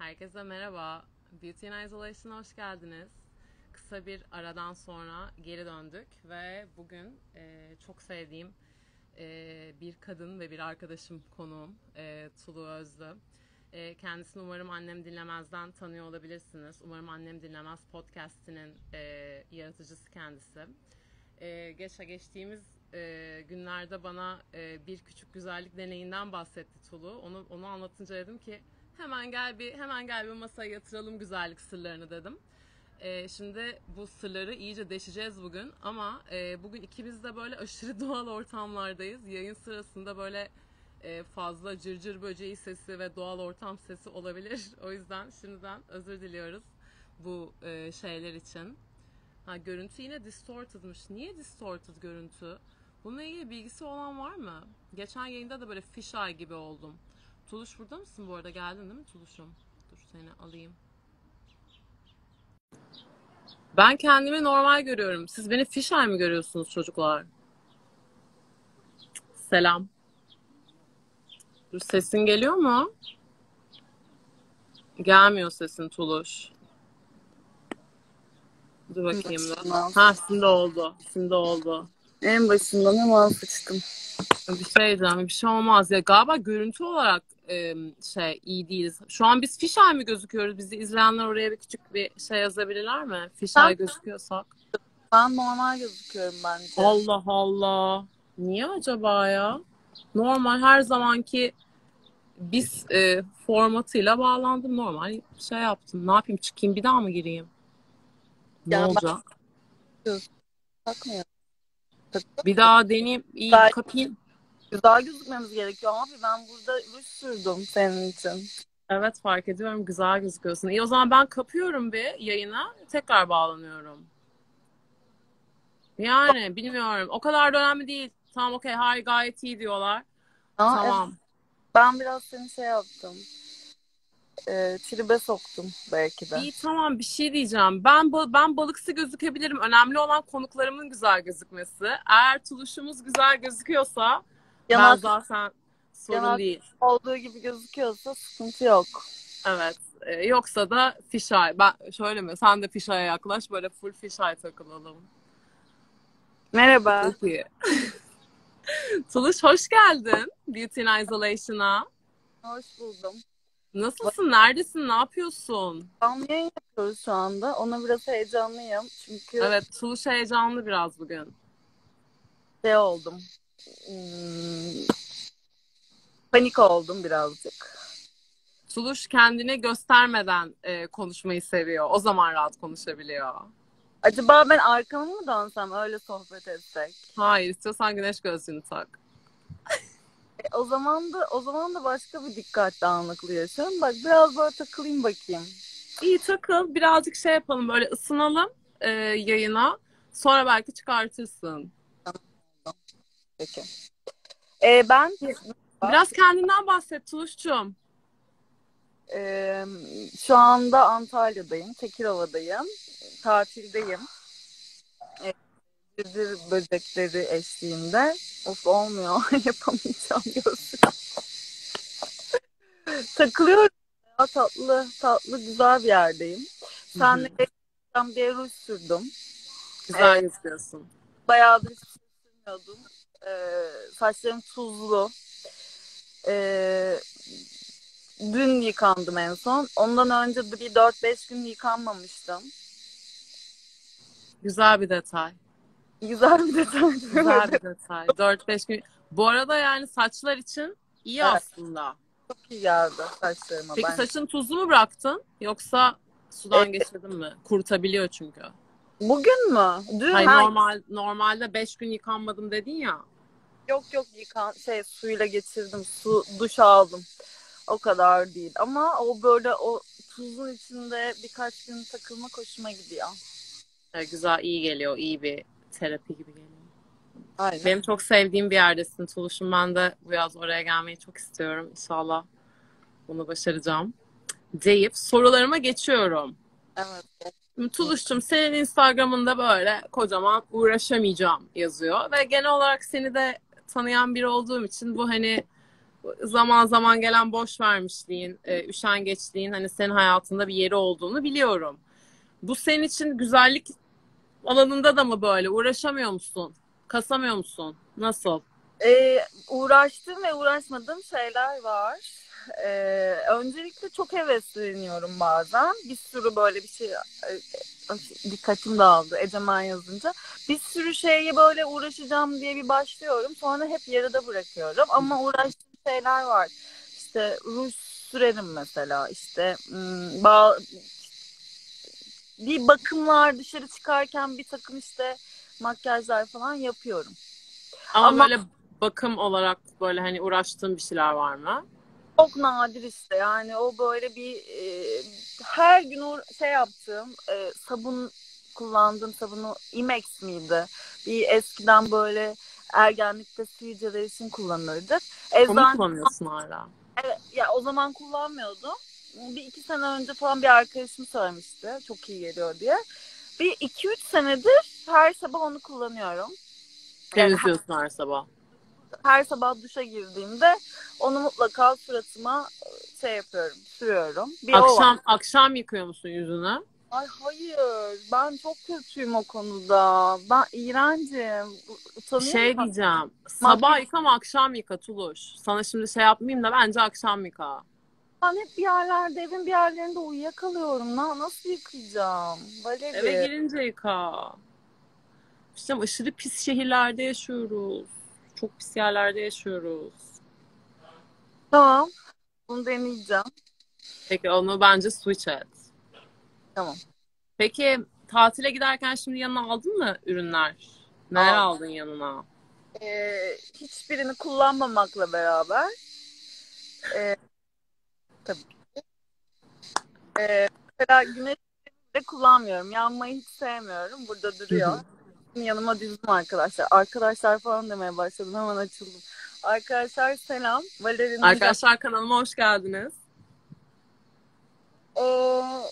Herkese merhaba. Beauty in Isolation'a hoş geldiniz. Kısa bir aradan sonra geri döndük ve bugün çok sevdiğim bir kadın ve bir arkadaşım konuğum Tulu Özlü. Kendisini umarım Annem Dinlemez'den tanıyor olabilirsiniz. Umarım Annem Dinlemez podcast'inin yaratıcısı kendisi. Geçtiğimiz günlerde bana bir küçük güzellik deneyinden bahsetti Tulu. Onu anlatınca dedim ki hemen gel bir masaya yatıralım güzellik sırlarını dedim. Şimdi bu sırları iyice deşeceğiz bugün ama bugün ikimiz de böyle aşırı doğal ortamlardayız. Yayın sırasında böyle fazla cırcır böceği sesi ve doğal ortam sesi olabilir. O yüzden şimdiden özür diliyoruz bu şeyler için. Görüntü yine distorted'mış. Niye distorted görüntü? Bununla ilgili bilgisi olan var mı? Geçen yayında da böyle fisheye gibi oldum. Tuluş burada mısın bu arada? Geldin değil mi Tuluş'um? Dur seni alayım. Ben kendimi normal görüyorum. Siz beni fisheye mi görüyorsunuz çocuklar? Selam. Dur, sesin geliyor mu? Gelmiyor sesin Tuluş. Dur bakayım da. Şimdi oldu. Şimdi oldu. En başından hemen sıçtım. Bir şey diyeceğim. Bir şey olmaz ya. Galiba görüntü olarak iyi değiliz. Şu an biz fisheye mi gözüküyoruz? Bizi izleyenler oraya bir küçük bir şey yazabilirler mi? Fisheye gözüküyorsak. Ben normal gözüküyorum bence. Allah Allah. Niye acaba ya? Normal her zamanki biz formatıyla bağlandım. Normal şey yaptım. Ne yapayım? Çıkayım bir daha mı gireyim? Ne olacak? Bakmıyor. Bir daha deneyeyim. İyi kapayım. Güzel gözükmemiz gerekiyor abi. Ben burada ruj sürdüm senin için. Evet, fark ediyorum. Güzel gözüküyorsun. İyi, o zaman ben kapıyorum bir yayına. Tekrar bağlanıyorum. Yani bilmiyorum. O kadar da önemli değil. Tamam, okey. Hayır, gayet iyi diyorlar. Tamam. Evet, ben biraz seni şey yaptım. Tribe soktum belki de. İyi, tamam, bir şey diyeceğim. Ben balıksı gözükebilirim. Önemli olan konuklarımın güzel gözükmesi. Eğer tuluşumuz güzel gözüküyorsa ben zaten sorun değil. Olduğu gibi gözüküyorsa sıkıntı yok. Evet. Yoksa da fisheye. Ben şöyle mi? Sen de fisheye yaklaş. Böyle full fisheye takılalım. Merhaba. Çok iyi. Tuluş, hoş geldin Beauty in Isolation'a. Hoş buldum. Nasılsın? Neredesin? Ne yapıyorsun? Canlı yayın yapıyoruz şu anda. Ona biraz heyecanlıyım. Çünkü Evet, Tuluş heyecanlı biraz bugün. şey oldum. Panik oldum birazcık. Tuluş kendini göstermeden konuşmayı seviyor. O zaman rahat konuşabiliyor. Acaba ben arkamı mı dönsem öyle sohbet etsek? Hayır, istiyorsan güneş gözlüğünü tak. O zaman da başka bir dikkat dağınıklığı yaşıyorum. Bak biraz böyle takılayım bakayım. İyi, takıl. Birazcık şey yapalım, böyle ısınalım yayına. Sonra belki çıkartırsın. Peki. Ben Biraz kendinden bahset Tuluş'cum. şu anda Antalya'dayım. Tekirova'dayım. Tatildeyim. Cırcır böcekleri eşliğinde. Of olmuyor. Yapamayacağım gözlük. Takılıyorum. Ya, tatlı tatlı güzel bir yerdeyim. Senle bir ruj sürdüm. Güzel gözüküyorsun. Bayağıdır hiç şey sürmüyordum. Saçlarım tuzlu. Dün yıkandım en son. Ondan önce de bir 4-5 gün yıkanmamıştım. Güzel bir detay. Güzel bir detay. Güzel bir detay. 4-5 gün. Bu arada yani saçlar için iyi Evet. aslında. Çok iyi geldi saçlarıma. Peki bence. saçını tuzlu mu bıraktın? Yoksa sudan geçirdin mi? Kurutabiliyor çünkü. Bugün mü? Dün Hayır, normalde 5 gün yıkanmadım dedin ya. Yok suyla geçirdim. Duş aldım. O kadar değil. Ama o böyle o tuzun içinde birkaç gün takılma hoşuma gidiyor. Güzel, iyi geliyor. İyi bir terapi gibi geliyor. Aynen. Benim çok sevdiğim bir yerdesin Tuluş'um. Ben de bu yaz oraya gelmeyi çok istiyorum. İnşallah bunu başaracağım deyip sorularıma geçiyorum. Evet. Tuluş'cum, senin Instagram'ında böyle kocaman uğraşamayacağım yazıyor ve genel olarak seni de tanıyan biri olduğum için bu hani zaman zaman gelen boş vermişliğin, üşengeçliğin hani senin hayatında bir yeri olduğunu biliyorum. Bu senin için güzellik alanında da mı böyle? Uğraşamıyor musun? Kasamıyor musun? Nasıl? Uğraştığım ve uğraşmadığım şeyler var. Öncelikle çok hevesleniyorum bazen. Bir sürü böyle bir şey dikkatim dağıldı Ecemen yazınca. Bir sürü şeye böyle uğraşacağım diye bir başlıyorum. Sonra hep yarıda bırakıyorum. Ama uğraştığım şeyler var. İşte ruj sürerim mesela. İşte bir bakımlar dışarı çıkarken bir takım işte makyajlar falan yapıyorum. Ama Ama böyle bakım olarak böyle hani uğraştığın bir şeyler var mı? çok nadir işte yani o böyle bir her gün o şey yaptığım sabun kullandığım sabunu Imex miydi? Bir eskiden böyle ergenlikte sivilceler için kullanırdık. Onu Eczane kullanıyorsun hala. ya o zaman kullanmıyordum. Bir iki sene önce falan bir arkadaşım söylemişti. Çok iyi geliyor diye. Bir iki üç senedir her sabah onu kullanıyorum. Yani Temizliyorsun her sabah. her sabah duşa girdiğimde onu mutlaka suratıma şey yapıyorum, sürüyorum. Bir o var. Akşam yıkıyor musun yüzünü? Ay hayır, ben çok kötüyüm o konuda. Ben iğrencim. Utanıyorum. Şey diyeceğim. Makyaj Sabah yıka mı akşam yıka Tuluş? Sana şimdi şey yapmayayım da bence akşam yıka. ben hep bir yerlerde, evin bir yerlerinde uyuyakalıyorum. Nasıl yıkayacağım? Eve Valeri. girince yıka. İşte aşırı pis şehirlerde yaşıyoruz. Çok pis yerlerde yaşıyoruz. Tamam, bunu deneyeceğim. Peki onu bence switch et. Tamam. Peki tatile giderken şimdi yanına aldın mı ürünler? Neler Al. aldın yanına? Hiçbirini kullanmamakla beraber e, tabii ki. Mesela güneş de kullanmıyorum. Yanmayı hiç sevmiyorum. Burada Hı duruyor. hı. Yanıma dizdim arkadaşlar. Arkadaşlar falan demeye başladım. Hemen açıldım. Arkadaşlar selam. Valeri'nin Arkadaşlar kanalıma hoş geldiniz. Ee,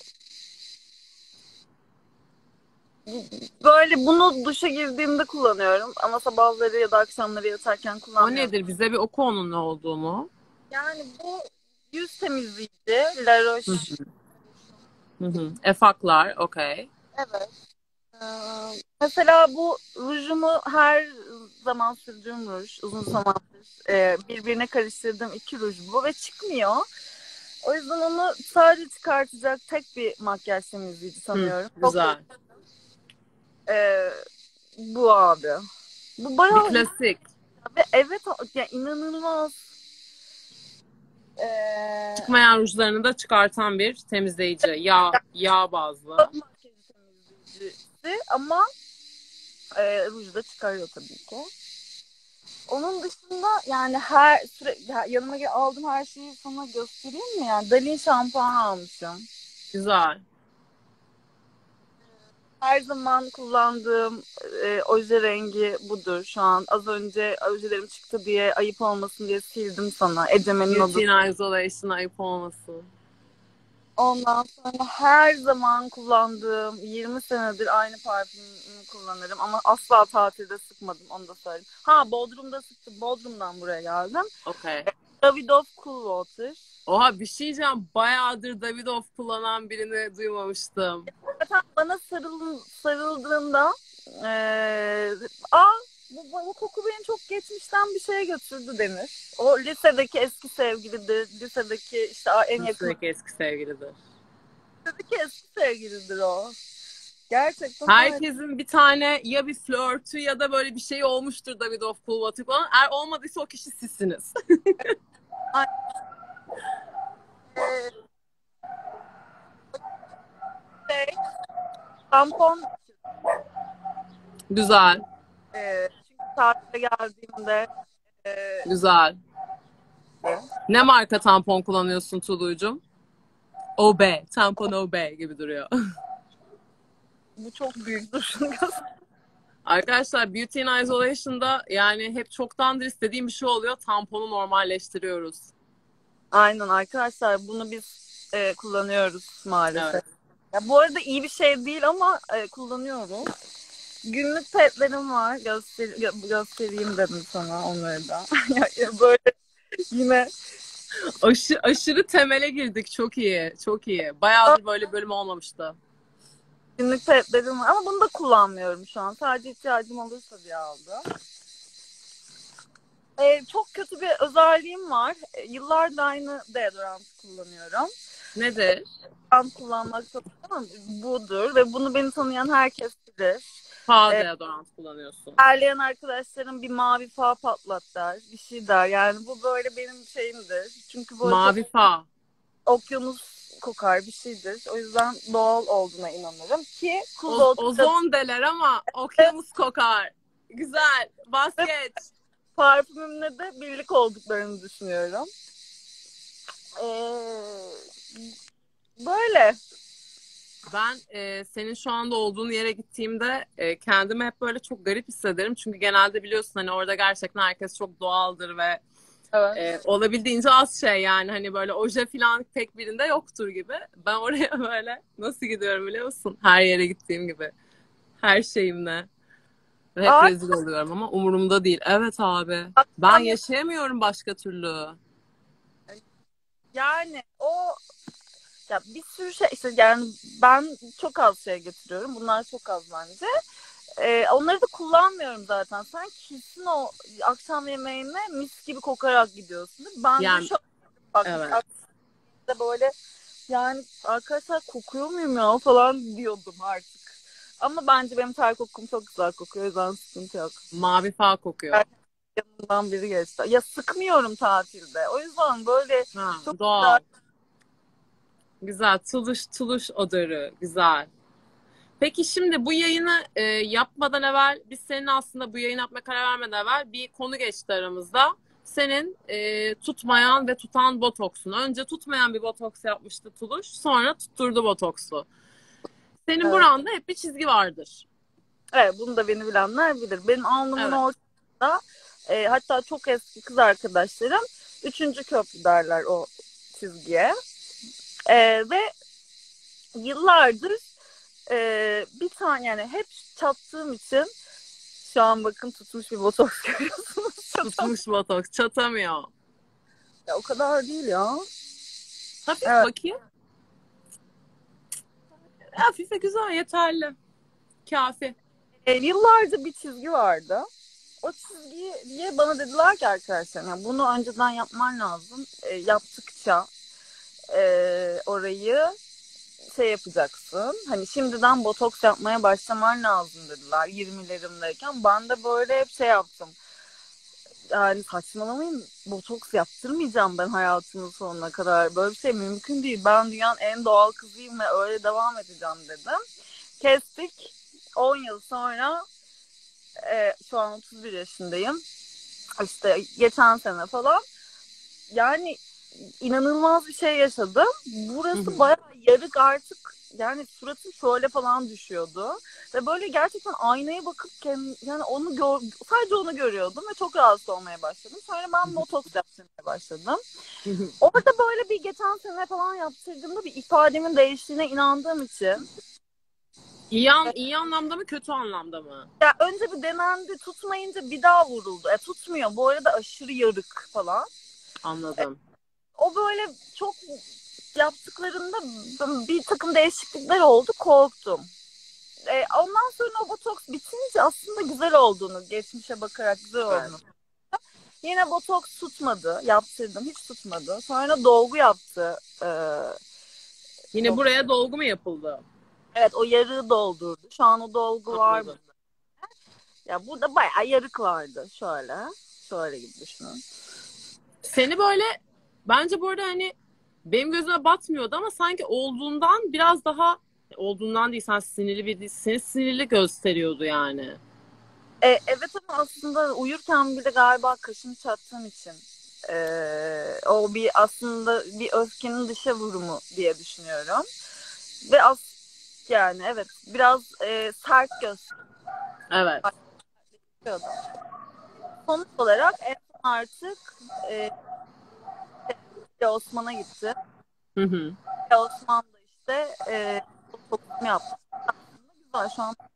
böyle bunu duşa girdiğimde kullanıyorum. Ama sabahları ya da akşamları yatarken O kullanmıyorum. nedir? Bize bir oku onun ne olduğunu. Yani bu yüz temizleyici. La Roche. Hı hı. Hı hı. Efaklar, okey. Evet. Ee, mesela bu rujumu her zaman sürdüğüm ruj. Uzun zamandır birbirine karıştırdığım iki ruj bu ve çıkmıyor. O yüzden onu sadece çıkartacak tek bir makyaj temizleyici Hı, sanıyorum. Çok da güzel. e, bu abi. Bu Bir bayağı iyi klasik. ve evet ya inanılmaz. E, Çıkmayan rujlarını da çıkartan bir temizleyici. Yağ bazlı. makyaj temizleyicisi ama ruj da çıkarıyor tabii ki. Onun dışında yani yanıma aldığım her şeyi sana göstereyim mi? Yani Dalin şampuan almışım. Güzel. Her zaman kullandığım oje rengi budur şu an. Az önce ojelerim çıktı diye ayıp olmasın diye sildim sana. Ecemen'in Beauty odası. in Isolation ayıp olmasın. Ondan sonra her zaman kullandığım 20 senedir aynı parfümü kullanırım ama asla tatilde sıkmadım onu da söyleyeyim. Ha Bodrum'da sıktım. Bodrum'dan buraya geldim. Okey. Davidoff Cool Water. Oha bir şey diyeceğim. Bayağıdır Davidoff kullanan birini duymamıştım. Zaten bana sarıldığında eee aa bu koku beni çok geçmişten bir şeye götürdü denir. O lisedeki eski sevgilidir. Lisedeki işte en yakın Lisedeki eski sevgilidir. lisedeki eski sevgilidir o. Gerçekten öyle. Herkesin bir tane ya bir flörtü ya da böyle bir şey olmuştur Davidoff Cool Water falan. Eğer olmadıysa o kişi sizsiniz. Ay, eee, şey, tampon Güzel. çünkü tatile geldiğimde Güzel. Ne marka tampon kullanıyorsun Tulu'cum? OB. Tampon OB gibi duruyor. bu çok büyüktür. Arkadaşlar Beauty in Isolation'da yani hep çoktandır istediğim bir şey oluyor. Tamponu normalleştiriyoruz. Aynen arkadaşlar bunu biz kullanıyoruz maalesef. Evet. Ya bu arada iyi bir şey değil ama kullanıyorum. Günlük petlerim var. Göstereyim dedim sana onları da. Böyle Yine Aşırı temele girdik. Çok iyi. Çok iyi. Bayağıdır böyle bölüm olmamıştı. günlük petlerim var ama bunu da kullanmıyorum şu an. Sadece ihtiyacım olursa diye aldım. Çok kötü bir özelliğim var. Yıllardır aynı deodorant kullanıyorum. Nedir? Ben kullanmak çok ama budur ve bunu beni tanıyan herkes bilir. Sağ Ee, deodorant kullanıyorsun. Erleyen arkadaşlarım bir mavi far patlat der, bir şey der. Yani bu böyle benim şeyimdir. Çünkü böyle çok Mavi fa. okyanus kokar bir şeydir. O yüzden doğal olduğuna inanırım ki kuz oldukça Ozon deler ama okyanus kokar. Güzel. Basket. parfümümle de birlik olduklarını düşünüyorum. Ee, Böyle. Ben senin şu anda olduğun yere gittiğimde kendimi hep böyle çok garip hissederim. Çünkü genelde biliyorsun hani orada gerçekten herkes çok doğaldır ve Evet. olabildiğince az şey yani hani böyle oje falan pek birinde yoktur gibi. Ben oraya böyle nasıl gidiyorum biliyor musun? Her yere gittiğim gibi. Her şeyimle. Ve hep Aa, rezil oluyorum ama umurumda değil. Evet abi. Ben akşam yaşayamıyorum başka türlü. yani o ya bir sürü şey işte yani ben çok az şey getiriyorum. Bunlar çok az bence. Onları da kullanmıyorum zaten. Sen kesin o akşam yemeğine mis gibi kokarak gidiyorsun. Değil mi? Ben de Yani şu bak evet. aslında böyle yani arkadaşlar kokuyor muyum ya falan diyordum artık. Ama bence benim ter kokum çok güzel kokuyor. O yüzden sıkıntı yok. Mavi fal kokuyor. Yani yanından biri geçti. Ya sıkmıyorum tatilde. O yüzden böyle Ha, çok güzel. doğal. Güzel. Tuluş tuluş odoru. Güzel. Peki şimdi bu yayını yapmadan evvel biz senin aslında bu yayını yapmaya karar vermeden evvel bir konu geçti aramızda. Senin tutmayan ve tutan botoksun. Önce tutmayan bir botoks yapmıştı Tuluş. Sonra tutturdu botoksu. Senin Evet. buranda hep bir çizgi vardır. Evet, bunu da beni bilenler bilir. Benim alnımın Evet. ortasında hatta çok eski kız arkadaşlarım üçüncü köprü derler o çizgiye. Ve yıllardır bir tane yani hep çattığım için şu an bakın tutmuş bir botoks görüyorsunuz. Tutmuş botoks. Çatamıyor. Ya, o kadar değil ya. Hafif Evet. bakayım. Hafife güzel yeterli. Kafi. Yıllarca bir çizgi vardı. O çizgiye bana dediler ki arkadaşlar yani bunu önceden yapman lazım. Yaptıkça orayı şey yapacaksın. Hani şimdiden botoks yapmaya başlaman lazım dediler 20'lerimdeyken. Ben de böyle hep şey yaptım. Yani saçmalamayın botoks yaptırmayacağım ben hayatımın sonuna kadar. Böyle bir şey mümkün değil. Ben dünyanın en doğal kızıyım ve öyle devam edeceğim dedim. Kestik. 10 yıl sonra şu an 31 yaşındayım. İşte geçen sene falan. Yani inanılmaz bir şey yaşadım. Hı Burası hı. bayağı yarık artık yani suratım şöyle falan düşüyordu. Ve böyle gerçekten aynaya bakıp yani sadece onu görüyordum ve çok rahatsız olmaya başladım. Sonra ben botoks yaptırmaya başladım. Hı hı. Orada böyle bir geçen sene falan yaptırdığımda bir ifademin değiştiğine inandığım için İyi anlamda mı kötü anlamda mı? ya önce bir denendi tutmayınca bir daha vuruldu. Tutmuyor bu arada aşırı yarık falan. Anladım. O böyle çok yaptıklarında bir takım değişiklikler oldu korktum. Ondan sonra o botoks bitince aslında güzel olduğunu geçmişe bakarak güzel Evet. olduğunu. Yine botoks tutmadı. Yaptırdım. Hiç tutmadı. Sonra dolgu yaptı. Yine Doktor. buraya dolgu mu yapıldı? Evet o yarığı doldurdu. Şu an o dolgu var mı? Anladım. Ya burada bayağı yarık vardı. Şöyle. Şöyle gibi düşünün. Seni böyle bence bu arada hani benim gözüme batmıyordu ama sanki olduğundan biraz daha olduğundan değil sen sinirli bir seni sinirli gösteriyordu yani. Evet ama aslında uyurken bile galiba kaşımı çattığım için o bir aslında bir öfkenin dışa vurumu diye düşünüyorum. Ve yani evet biraz sert Evet. gösteriyordu. Sonuç olarak en son artık e, Osman'a gitti. Hı hı. Osman da işte botoksunu yaptı. Aslında güzel şu an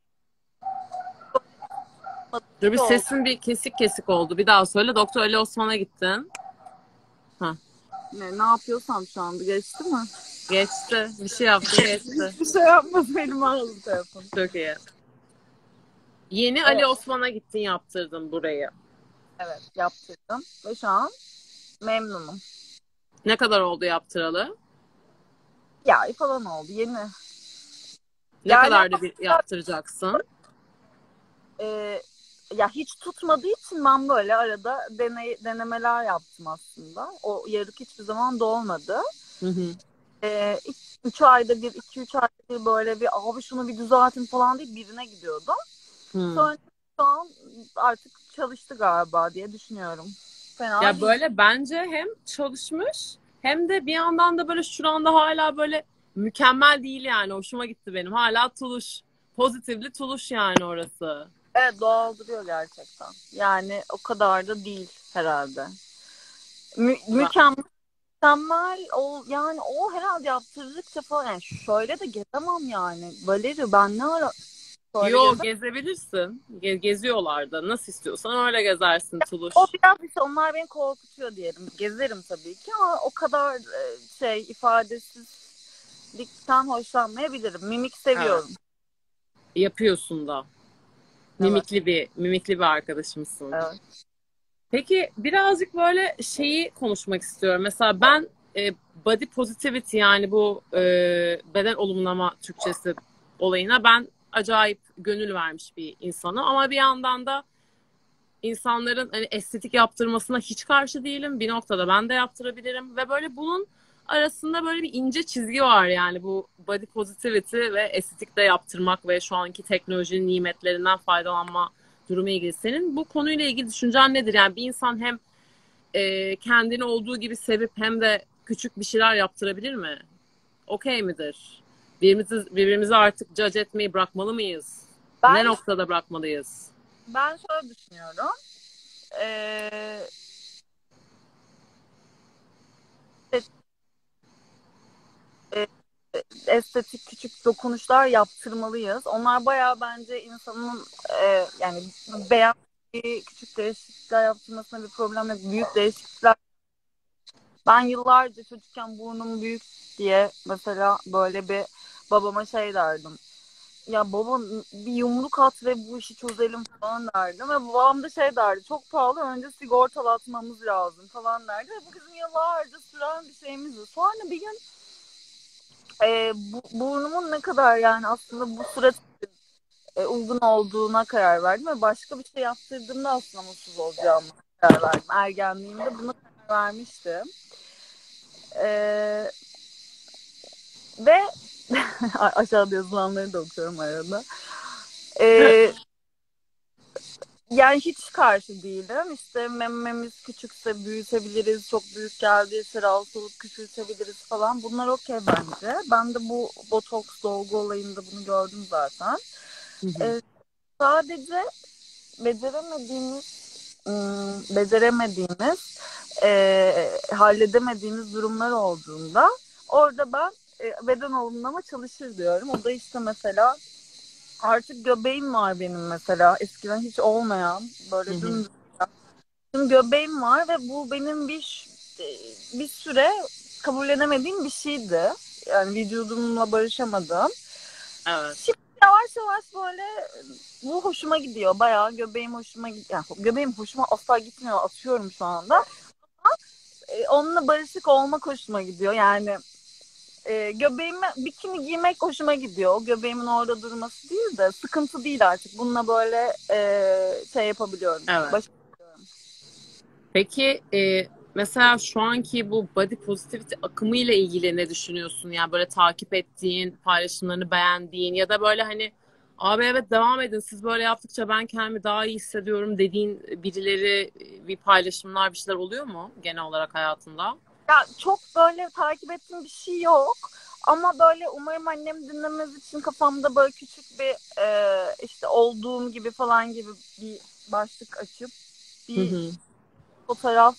Dur bir oldu. sesin bir kesik kesik oldu. Bir daha söyle. Doktor Ali Osman'a gittin. Ha. Ne yapıyorsam şu anda geçti mi? Geçti. Bir şey yaptı geçti. Hiçbir şey yapmadım, elime aldı telefon. Çok iyi. Yeni Evet. Ali Osman'a gittin yaptırdın burayı. Evet, yaptırdım ve şu an memnunum. Ne kadar oldu yaptıralı? Bir ay falan oldu, yeni. Ne Yani kadar da bir yaptıracaksın? e, ya hiç tutmadığı için ben böyle arada denemeler yaptım aslında. O yarık hiçbir zaman dolmadı. Hı hı. 2-3 ayda bir, 2-3 ayda bir böyle bir abi şunu bir düzeltin falan deyip birine gidiyordum. Hı. Sonra şu an artık çalıştı galiba diye düşünüyorum. Fena Ya değil. böyle bence hem çalışmış hem de bir yandan da böyle şuranda hala böyle mükemmel değil yani. Hoşuma gitti benim. Hala tuluş. Pozitifli tuluş yani orası. Evet, doğaldırıyor gerçekten. Yani o kadar da değil herhalde. Ben- Mükemmel yani o herhalde yaptırdıkça falan yani şöyle de gezemem yani. Valeri ben ne ara şöyle Yo gezemem. gezebilirsin. Geziyorlar da. Nasıl istiyorsan öyle gezersin tuluş. O biraz işte onlar beni korkutuyor diyelim. Gezerim tabii ki ama o kadar ifadesizlikten hoşlanmayabilirim. Mimik Evet. seviyorum. Yapıyorsun da. Evet. Mimikli bir arkadaşımsın. Evet. Peki birazcık böyle şeyi konuşmak istiyorum. Mesela ben body positivity yani bu beden olumlama Türkçesi olayına ben acayip gönül vermiş bir insanım. Ama bir yandan da insanların hani estetik yaptırmasına hiç karşı değilim. Bir noktada ben de yaptırabilirim ve böyle bunun arasında böyle bir ince çizgi var yani bu body positivity ve estetik de yaptırmak ve şu anki teknolojinin nimetlerinden faydalanma durumu ilgili. Senin bu konuyla ilgili düşüncen nedir? Yani bir insan hem kendini olduğu gibi sevip hem de küçük bir şeyler yaptırabilir mi? Okey midir? Birbirimizi artık judge etmeyi bırakmalı mıyız? Ne Ben noktada bırakmalıyız? ben şöyle düşünüyorum. Ee, e, estetik küçük dokunuşlar yaptırmalıyız. Onlar bayağı bence insanın yani beğendiği küçük değişiklikler yaptırmasına bir problem yok. Büyük değişiklikler. Ben yıllarca çocukken burnum büyük diye mesela böyle bir babama şey derdim. Ya baba bir yumruk at ve bu işi çözelim falan derdim. Ve babam da şey derdi. Çok pahalı, önce sigortalatmamız lazım falan derdi. Ve bu bizim yıllarca süren bir şeyimizdi. Sonra bir gün burnumun ne kadar yani aslında bu süre uygun olduğuna karar verdim ve başka bir şey yaptırdığımda aslında mutsuz olacağımı karar verdim. Ergenliğimde buna karar vermiştim. E, ve aşağıda yazılanları da okuyorum arada. E, yani hiç karşı değilim. İşte mememiz küçükse büyütebiliriz. Çok büyük geldiyse rahatsız olup küçültebiliriz falan. Bunlar okey bence. Ben de bu botoks dolgu olayında bunu gördüm zaten. Ee, sadece beceremediğimiz halledemediğimiz durumlar olduğunda orada ben beden olumlama çalışır diyorum. O da işte mesela artık göbeğim var benim mesela. Eskiden hiç olmayan böyle dümdüz. Şimdi göbeğim var ve bu benim bir süre kabullenemediğim bir şeydi. Yani vücudumla barışamadım. Evet. Şimdi yavaş yavaş böyle bu hoşuma gidiyor. Bayağı göbeğim hoşuma gidiyor. Yani göbeğim hoşuma asla gitmiyor. Atıyorum şu anda. Onunla barışık olmak hoşuma gidiyor. Yani göbeğime bikini giymek hoşuma gidiyor. O göbeğimin orada durması değil de sıkıntı değil artık. Bununla böyle şey yapabiliyorum. Evet. Peki mesela şu anki bu body positivity akımı ile ilgili ne düşünüyorsun? Yani böyle takip ettiğin, paylaşımlarını beğendiğin ya da böyle hani abi evet devam edin siz böyle yaptıkça ben kendimi daha iyi hissediyorum dediğin birileri bir paylaşımlar bir şeyler oluyor mu genel olarak hayatında? Ya çok böyle takip ettiğim bir şey yok. Ama böyle umarım annem dinlemez için kafamda böyle küçük bir işte olduğum gibi falan gibi bir başlık açıp Hı bir hı. fotoğraf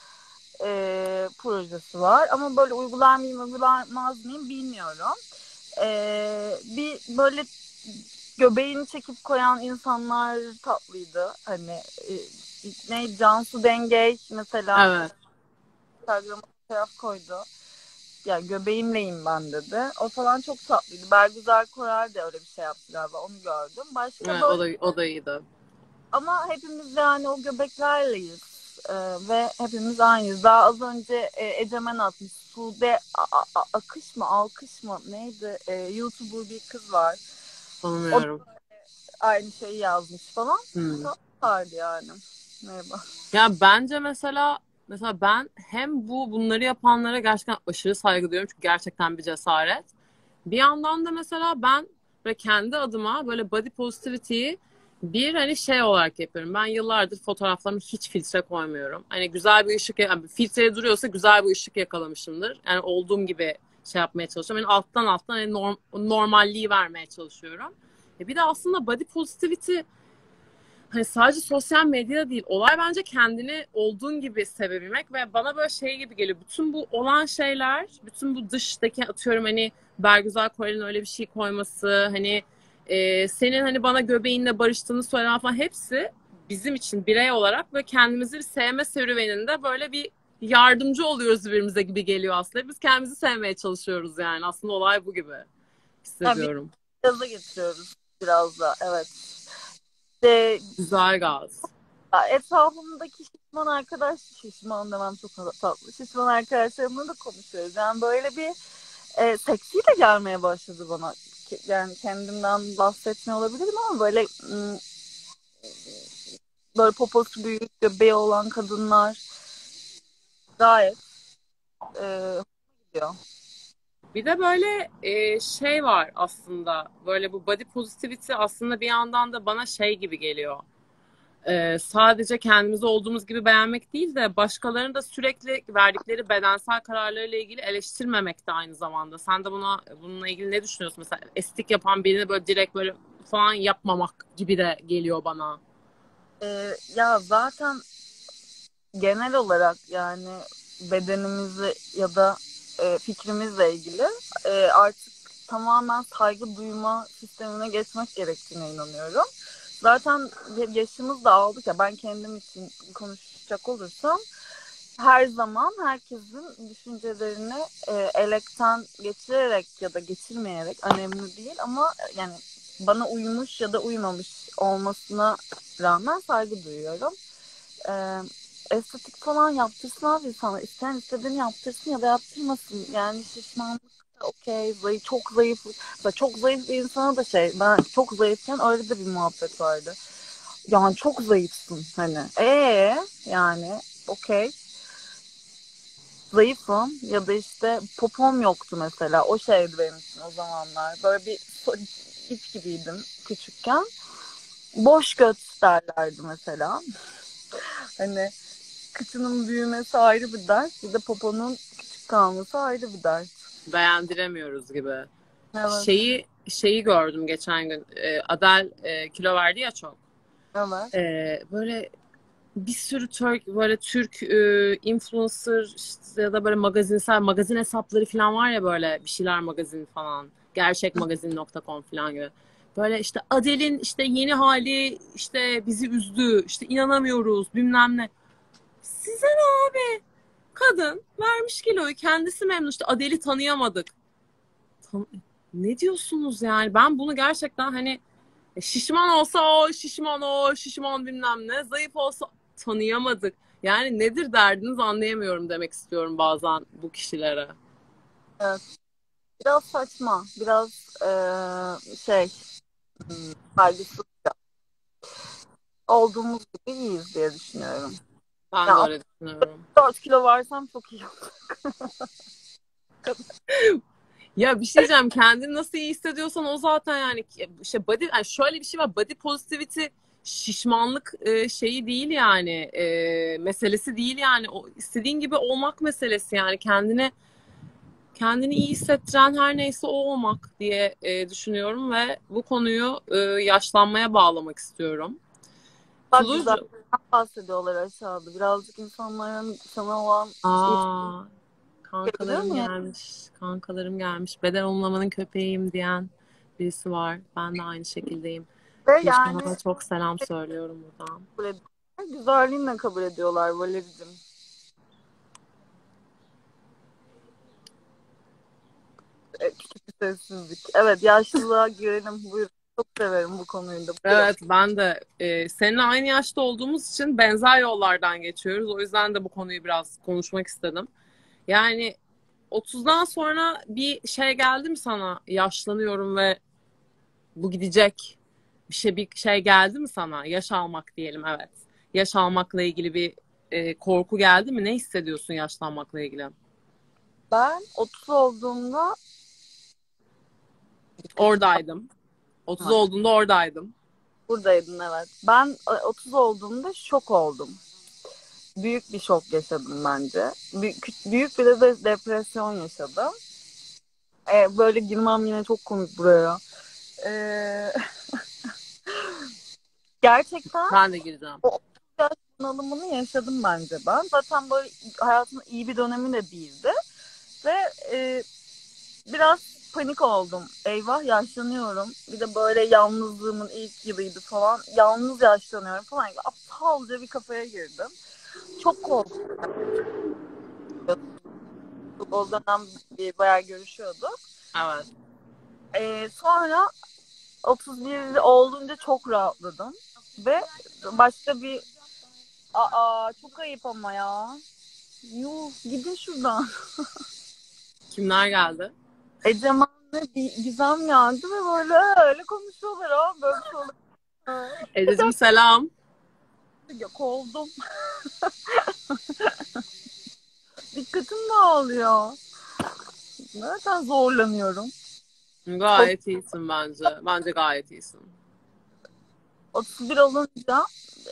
projesi var. Ama böyle uygular mıyım uygulamaz mıyım bilmiyorum. Bir böyle göbeğini çekip koyan insanlar tatlıydı. Hani ne Cansu Dengey mesela Evet. Instagram'a fotoğraf koydu. Yani göbeğimleyim ben dedi. O falan çok tatlıydı. Bergüzar Korel de öyle bir şey yaptı galiba. Onu gördüm. Başka Evet, böyle o da iyiydi. ama hepimiz yani o göbeklerleyiz. Ve hepimiz aynıyız. Daha az önce Ecemen atmış. Sude Akış mı Alkış mı neydi? YouTuber bir kız var. O da Tanımıyorum. aynı şeyi yazmış falan. Hmm. Tatlılardı yani. Merhaba. Ya bence mesela ben hem bunları yapanlara gerçekten aşırı saygı duyuyorum çünkü gerçekten bir cesaret. Bir yandan da mesela ben ve kendi adıma böyle body positivity'yi bir hani şey olarak yapıyorum. Ben yıllardır fotoğraflarıma hiç filtre koymuyorum. Hani güzel bir ışık, yani filtreye duruyorsa güzel bir ışık yakalamışımdır. Yani olduğum gibi şey yapmaya çalışıyorum. Yani alttan hani normalliği vermeye çalışıyorum. Bir de aslında body positivity hani sadece sosyal medya değil. Olay bence kendini olduğun gibi sevebilmek ve bana böyle şey gibi geliyor. Bütün bu olan şeyler, bütün bu dıştaki atıyorum hani Bergüzar Korel'in öyle bir şey koyması, hani senin hani bana göbeğinle barıştığını söylemen falan hepsi bizim için birey olarak ve kendimizi bir sevme serüveninde böyle bir yardımcı oluyoruz birbirimize gibi geliyor aslında. Biz kendimizi sevmeye çalışıyoruz yani. Aslında olay bu gibi Yani bir hissediyorum. gaza getiriyoruz biraz da. Evet. De, Güzel gaz. etrafımdaki şişman demem çok tatlı. Şişman arkadaşlarımla da konuşuyoruz. Yani böyle bir seksi de gelmeye başladı bana. Yani kendimden bahsetmiyor olabilirim ama böyle poposu büyük, göbeği olan kadınlar gayet gidiyor. Bir de böyle şey var aslında. Böyle bu body positivity aslında bir yandan da bana şey gibi geliyor. Sadece kendimizi olduğumuz gibi beğenmek değil de başkalarının da sürekli verdikleri bedensel kararlarıyla ilgili eleştirmemek de aynı zamanda. Sen de bununla ilgili ne düşünüyorsun? Mesela estetik yapan birini böyle direkt böyle falan yapmamak gibi de geliyor bana. Ya zaten genel olarak yani bedenimizi ya da fikrimizle ilgili artık tamamen saygı duyma sistemine geçmek gerektiğine inanıyorum. Zaten yaşımız da aldık ya, ben kendim için konuşacak olursam her zaman herkesin düşüncelerini elekten geçirerek ya da geçirmeyerek önemli değil ama yani bana uymuş ya da uymamış olmasına rağmen saygı duyuyorum. E, Estetik falan yaptırsın abi insana. İsteyen istediğini yaptırsın ya da yaptırmasın. Yani şişmanlık da okey. Çok zayıf. Mesela çok zayıf bir insana da ben çok zayıfken öyle de bir muhabbet vardı. Yani çok zayıfsın hani. Yani okey. Zayıfım ya da işte popom yoktu mesela. O şeydi benim için o zamanlar. Böyle bir ip gibiydim küçükken. Boş göt derlerdi mesela. Hani kıçının büyümesi ayrı bir dert. Bir de poponun küçük kalması ayrı bir dert. Beğendiremiyoruz gibi. Evet. Şeyi gördüm geçen gün. Adele kilo verdi ya çok. Evet. Böyle bir sürü böyle Türk influencer işte ya da böyle magazin hesapları falan var ya böyle bir şeyler magazin falan. Gerçekmagazin.com falan gibi. Böyle işte Adele'in işte yeni hali işte bizi üzdü. İşte inanamıyoruz bilmem ne. Size ne abi? Kadın vermiş kiloyu kendisi memnun. İşte Adele'i tanıyamadık. Tan- Ne diyorsunuz yani? Ben bunu gerçekten hani şişman olsa şişman bilmem ne. Zayıf olsa tanıyamadık. Yani nedir derdiniz anlayamıyorum demek istiyorum bazen bu kişilere. Evet. Biraz saçma. Biraz saygısız olduğumuz gibi iyiyiz diye düşünüyorum. Ben de Ya öyle düşünüyorum. 4 kilo varsam çok iyi olur. Ya bir şey diyeceğim. Kendini nasıl iyi hissediyorsan o zaten yani işte yani şöyle bir şey var. Body positivity şişmanlık şeyi değil yani meselesi değil yani o istediğin gibi olmak meselesi yani kendini iyi hissettiren her neyse o olmak diye düşünüyorum ve bu konuyu yaşlanmaya bağlamak istiyorum. Bak güzel Tulucu, bahsediyorlar aşağıda. Birazcık insanların sana olan aa gelebilir kankalarım mi? gelmiş, kankalarım gelmiş. Beden olmamanın köpeğiyim diyen birisi var. Ben de aynı şekildeyim. Ve Gülşah'a yani da çok selam söylüyorum buradan. kabul ediyorlar. Güzelliğinle kabul ediyorlar Valericim. Sessizlik. Evet, yaşlılığa girelim. Buyurun. Çok severim bu konuyu da. Buyurun. Evet, ben de seninle aynı yaşta olduğumuz için benzer yollardan geçiyoruz. O yüzden de bu konuyu biraz konuşmak istedim. Yani 30'dan sonra bir şey geldi mi sana? Yaşlanıyorum ve bu gidecek. Bir şey geldi mi sana? Yaş almak diyelim, evet. Yaş almakla ilgili bir korku geldi mi? Ne hissediyorsun yaşlanmakla ilgili? Ben 30 olduğumda Oradaydım. 30 olduğunda oradaydım. buradaydın, evet. Ben 30 olduğumda şok oldum. Büyük bir şok yaşadım bence. Büyük bir de depresyon yaşadım. Böyle girmem yine çok komik buraya. Ee, gerçekten Ben de gireceğim. o yaş bunalımını yaşadım bence ben. Zaten böyle hayatımın iyi bir dönemi de değildi. Ve biraz panik oldum. Eyvah, yaşlanıyorum. Bir de böyle yalnızlığımın ilk yılıydı falan. Yalnız yaşlanıyorum falan gibi aptalca bir kafaya girdim. Çok korktum. O dönem bayağı görüşüyorduk. Evet. Sonra 31 olunca çok rahatladım. Ve başka bir çok ayıp ama ya. Yuh, gidin şuradan. Kimler geldi? Eceman'la bir Gizem geldi ve böyle öyle konuşuyorlar ama böyle bir şey olur. Edeciğim selam. Yok oldum. Dikkatim dağılıyor. Zaten zorlanıyorum. Gayet iyisin bence. Bence gayet iyisin. 31 olunca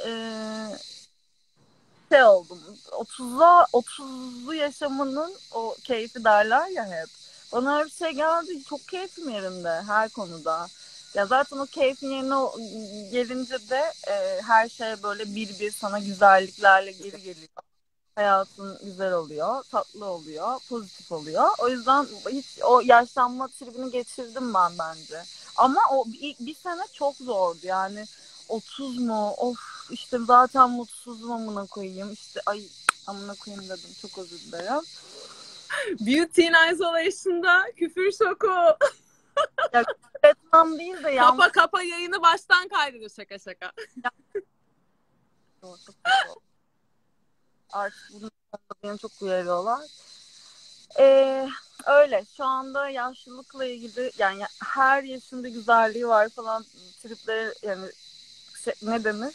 oldum. 30'lu yaşamının o keyfi derler ya hep. Bana öyle bir şey geldi. Çok keyfim yerinde her konuda. Ya zaten o keyfin yerine gelince de her şey böyle bir sana güzelliklerle geri geliyor. Hayatın güzel oluyor, tatlı oluyor, pozitif oluyor. O yüzden hiç o yaşlanma tribini geçirdim ben bence. Ama o ilk bir sene çok zordu. Yani 30 mu? Of, işte zaten mutsuzum, amına koyayım. İşte ay, amına koyayım dedim. Çok özür dilerim. Beauty in Isolation'da küfür şoku. Ya etmem değil de yalnız. Kapa yayını baştan kaydediyor, şaka şaka. Çok kötü oldu. Artık bunu beni çok uyarıyorlar. Öyle. Şu anda yaşlılıkla ilgili yani her yaşında güzelliği var falan tripleri, yani ne denir?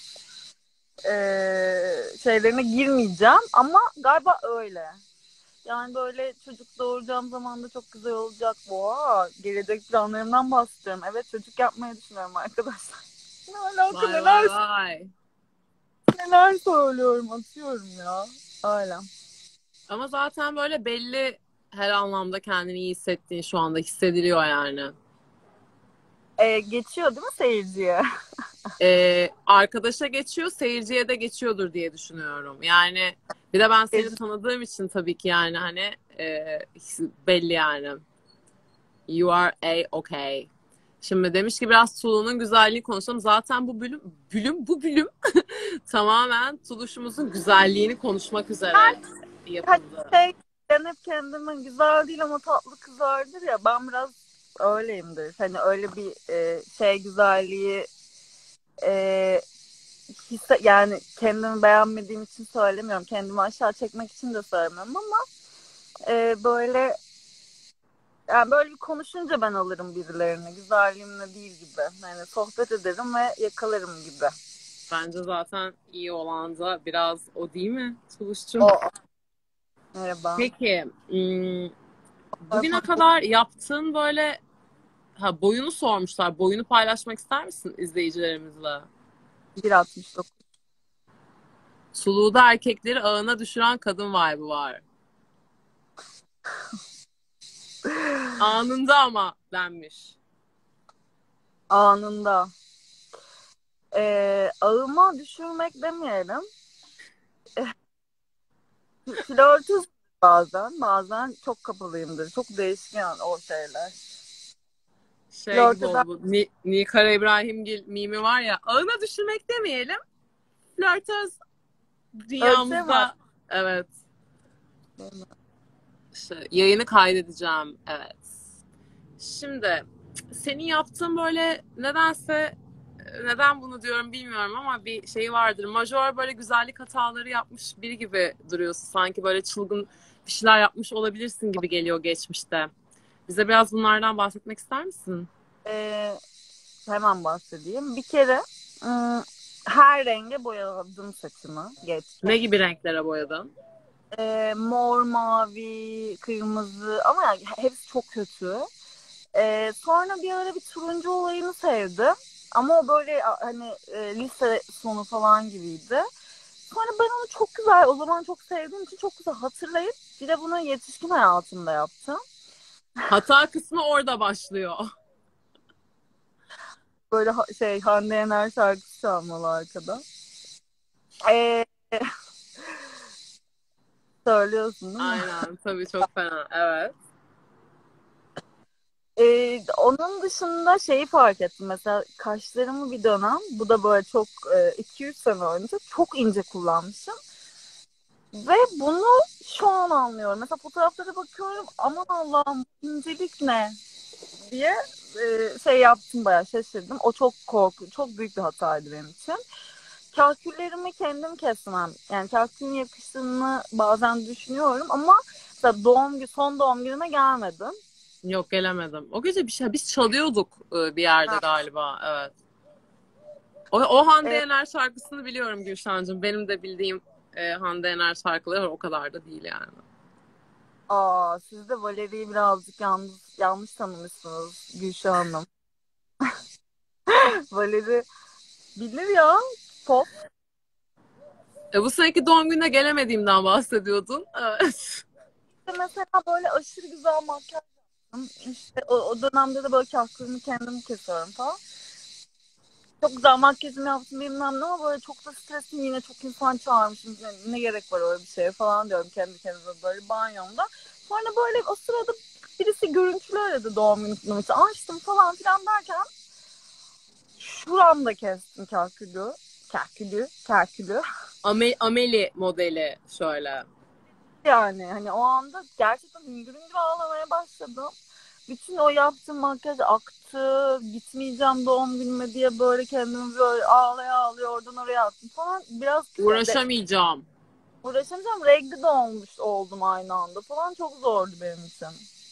Şeylerine girmeyeceğim ama galiba öyle. Yani böyle çocuk doğuracağım zaman da çok güzel olacak. Boğa, gelecek planlarımdan bahsediyorum. Evet, çocuk yapmayı düşünüyorum arkadaşlar. Ne alaka, Vay vay vay. neler söylüyorum, atıyorum ya. Öyle. Ama zaten böyle belli, her anlamda kendini iyi hissettiğin şu anda hissediliyor yani. Geçiyor değil mi seyirciye? Arkadaşa geçiyor, seyirciye de geçiyordur diye düşünüyorum. Yani bir de ben seni tanıdığım için tabii ki yani hani belli yani. You are a-okay. Şimdi demiş ki biraz Tulu'nun güzelliği konuşalım. Zaten bu bölüm tamamen Tuluş'umuzun güzelliğini konuşmak üzere yapıldı. Ben hep kendime güzel değil ama tatlı kız vardır ya, ben biraz öyleyimdir. Hani öyle bir güzelliği e, yani kendimi beğenmediğim için söylemiyorum. Kendimi aşağı çekmek için de söylemiyorum ama böyle, yani böyle bir konuşunca ben alırım birilerini. Güzelliğimle değil gibi. Yani sohbet ederim ve yakalarım gibi. Bence zaten iyi olan da biraz o, değil mi Tuluş'cum? O. Merhaba. Peki, bugüne kadar yaptığın böyle, boyunu sormuşlar. Boyunu paylaşmak ister misin izleyicilerimizle? 1.69. Suluğda erkekleri ağına düşüren kadın vibe'ı var. Anında ama denmiş. Anında. Ağıma düşürmek demeyelim. Flörtöz bazen. Bazen çok kapalıyımdır. Çok değişken o şeyler. Şey Flört gibi eder. oldu. Nikara İbrahimgil mimi var ya. Ağına düşürmek demeyelim. Flörtöz Öyle bir şey var. dünyamızda. Evet. İşte yayını kaydedeceğim. Evet. Şimdi senin yaptığın böyle nedense neden bunu diyorum bilmiyorum ama bir şey vardır. Majör böyle güzellik hataları yapmış biri gibi duruyorsun. Sanki böyle çılgın bir şeyler yapmış olabilirsin gibi geliyor geçmişte. Bize biraz bunlardan bahsetmek ister misin? Ee, Hemen bahsedeyim. Bir kere ım, her renge boyadım saçımı. Ne Geçtim. gibi renklere boyadın? Mor, mavi, kırmızı ama yani hepsi çok kötü. Sonra bir ara bir turuncu olayını sevdim. Ama o böyle hani lise sonu falan gibiydi. Sonra ben onu çok güzel, o zaman çok sevdiğim için çok güzel hatırlayıp bir de bunu yetişkin hayatımda yaptım. Hata kısmı orada başlıyor. Böyle Hande Yener şarkısı çalmalı arkada. Ee, Söylüyorsun değil mi? Aynen, tabii çok fena. Evet. Onun dışında şeyi fark ettim. Mesela kaşlarımı bir dönem, bu da böyle çok 2-3 sene önce çok ince kullanmışım. Ve bunu şu an anlıyorum. Mesela fotoğraflara bakıyorum, aman Allah'ım incelik ne diye şey yaptım, bayağı şaşırdım. O çok çok büyük bir hataydı benim için. Kahküllerimi kendim kesmem. Yani kahkülün yakıştığını bazen düşünüyorum ama mesela son doğum günüme gelmedim. Yok, gelemedim. O gece bir şey biz çalıyorduk bir yerde Ha, galiba. Evet. O Hande e, Yener şarkısını biliyorum Gülşen'cığım. Benim de bildiğim Hande Yener şarkıları var. O kadar da değil yani. Siz de Valeri'yi birazcık yanlış tanımışsınız Gülşah Hanım. Valeri bilir ya, pop. Bu seneki doğum gününe gelemediğimden bahsediyordun. Evet. Mesela böyle aşırı güzel makyaj yaptım. İşte o dönemde de böyle kahkülümü kendim kesiyorum falan. Çok güzel makyajımı yaptım bilmem ne ama böyle çok da stresliyim, yine çok insan çağırmışım. Yani ne gerek var öyle bir şeye falan diyorum kendi kendime böyle banyomda. Sonra böyle o sırada birisi görüntülü aradı doğum günü kutlamak için. Açtım falan filan derken şuramda kestim kahkülü. Kahkülü. Ameli modeli şöyle. Yani hani o anda gerçekten hüngür hüngür ağlamaya başladım. Bütün o yaptığım makyaj aktı. Gitmeyeceğim doğum günüme diye böyle kendimi böyle ağlaya ağlaya oradan oraya attım falan. Biraz Uğraşamayacağım. uğraşamayacağım. Renkli de oldum aynı anda falan. Çok zordu benim için.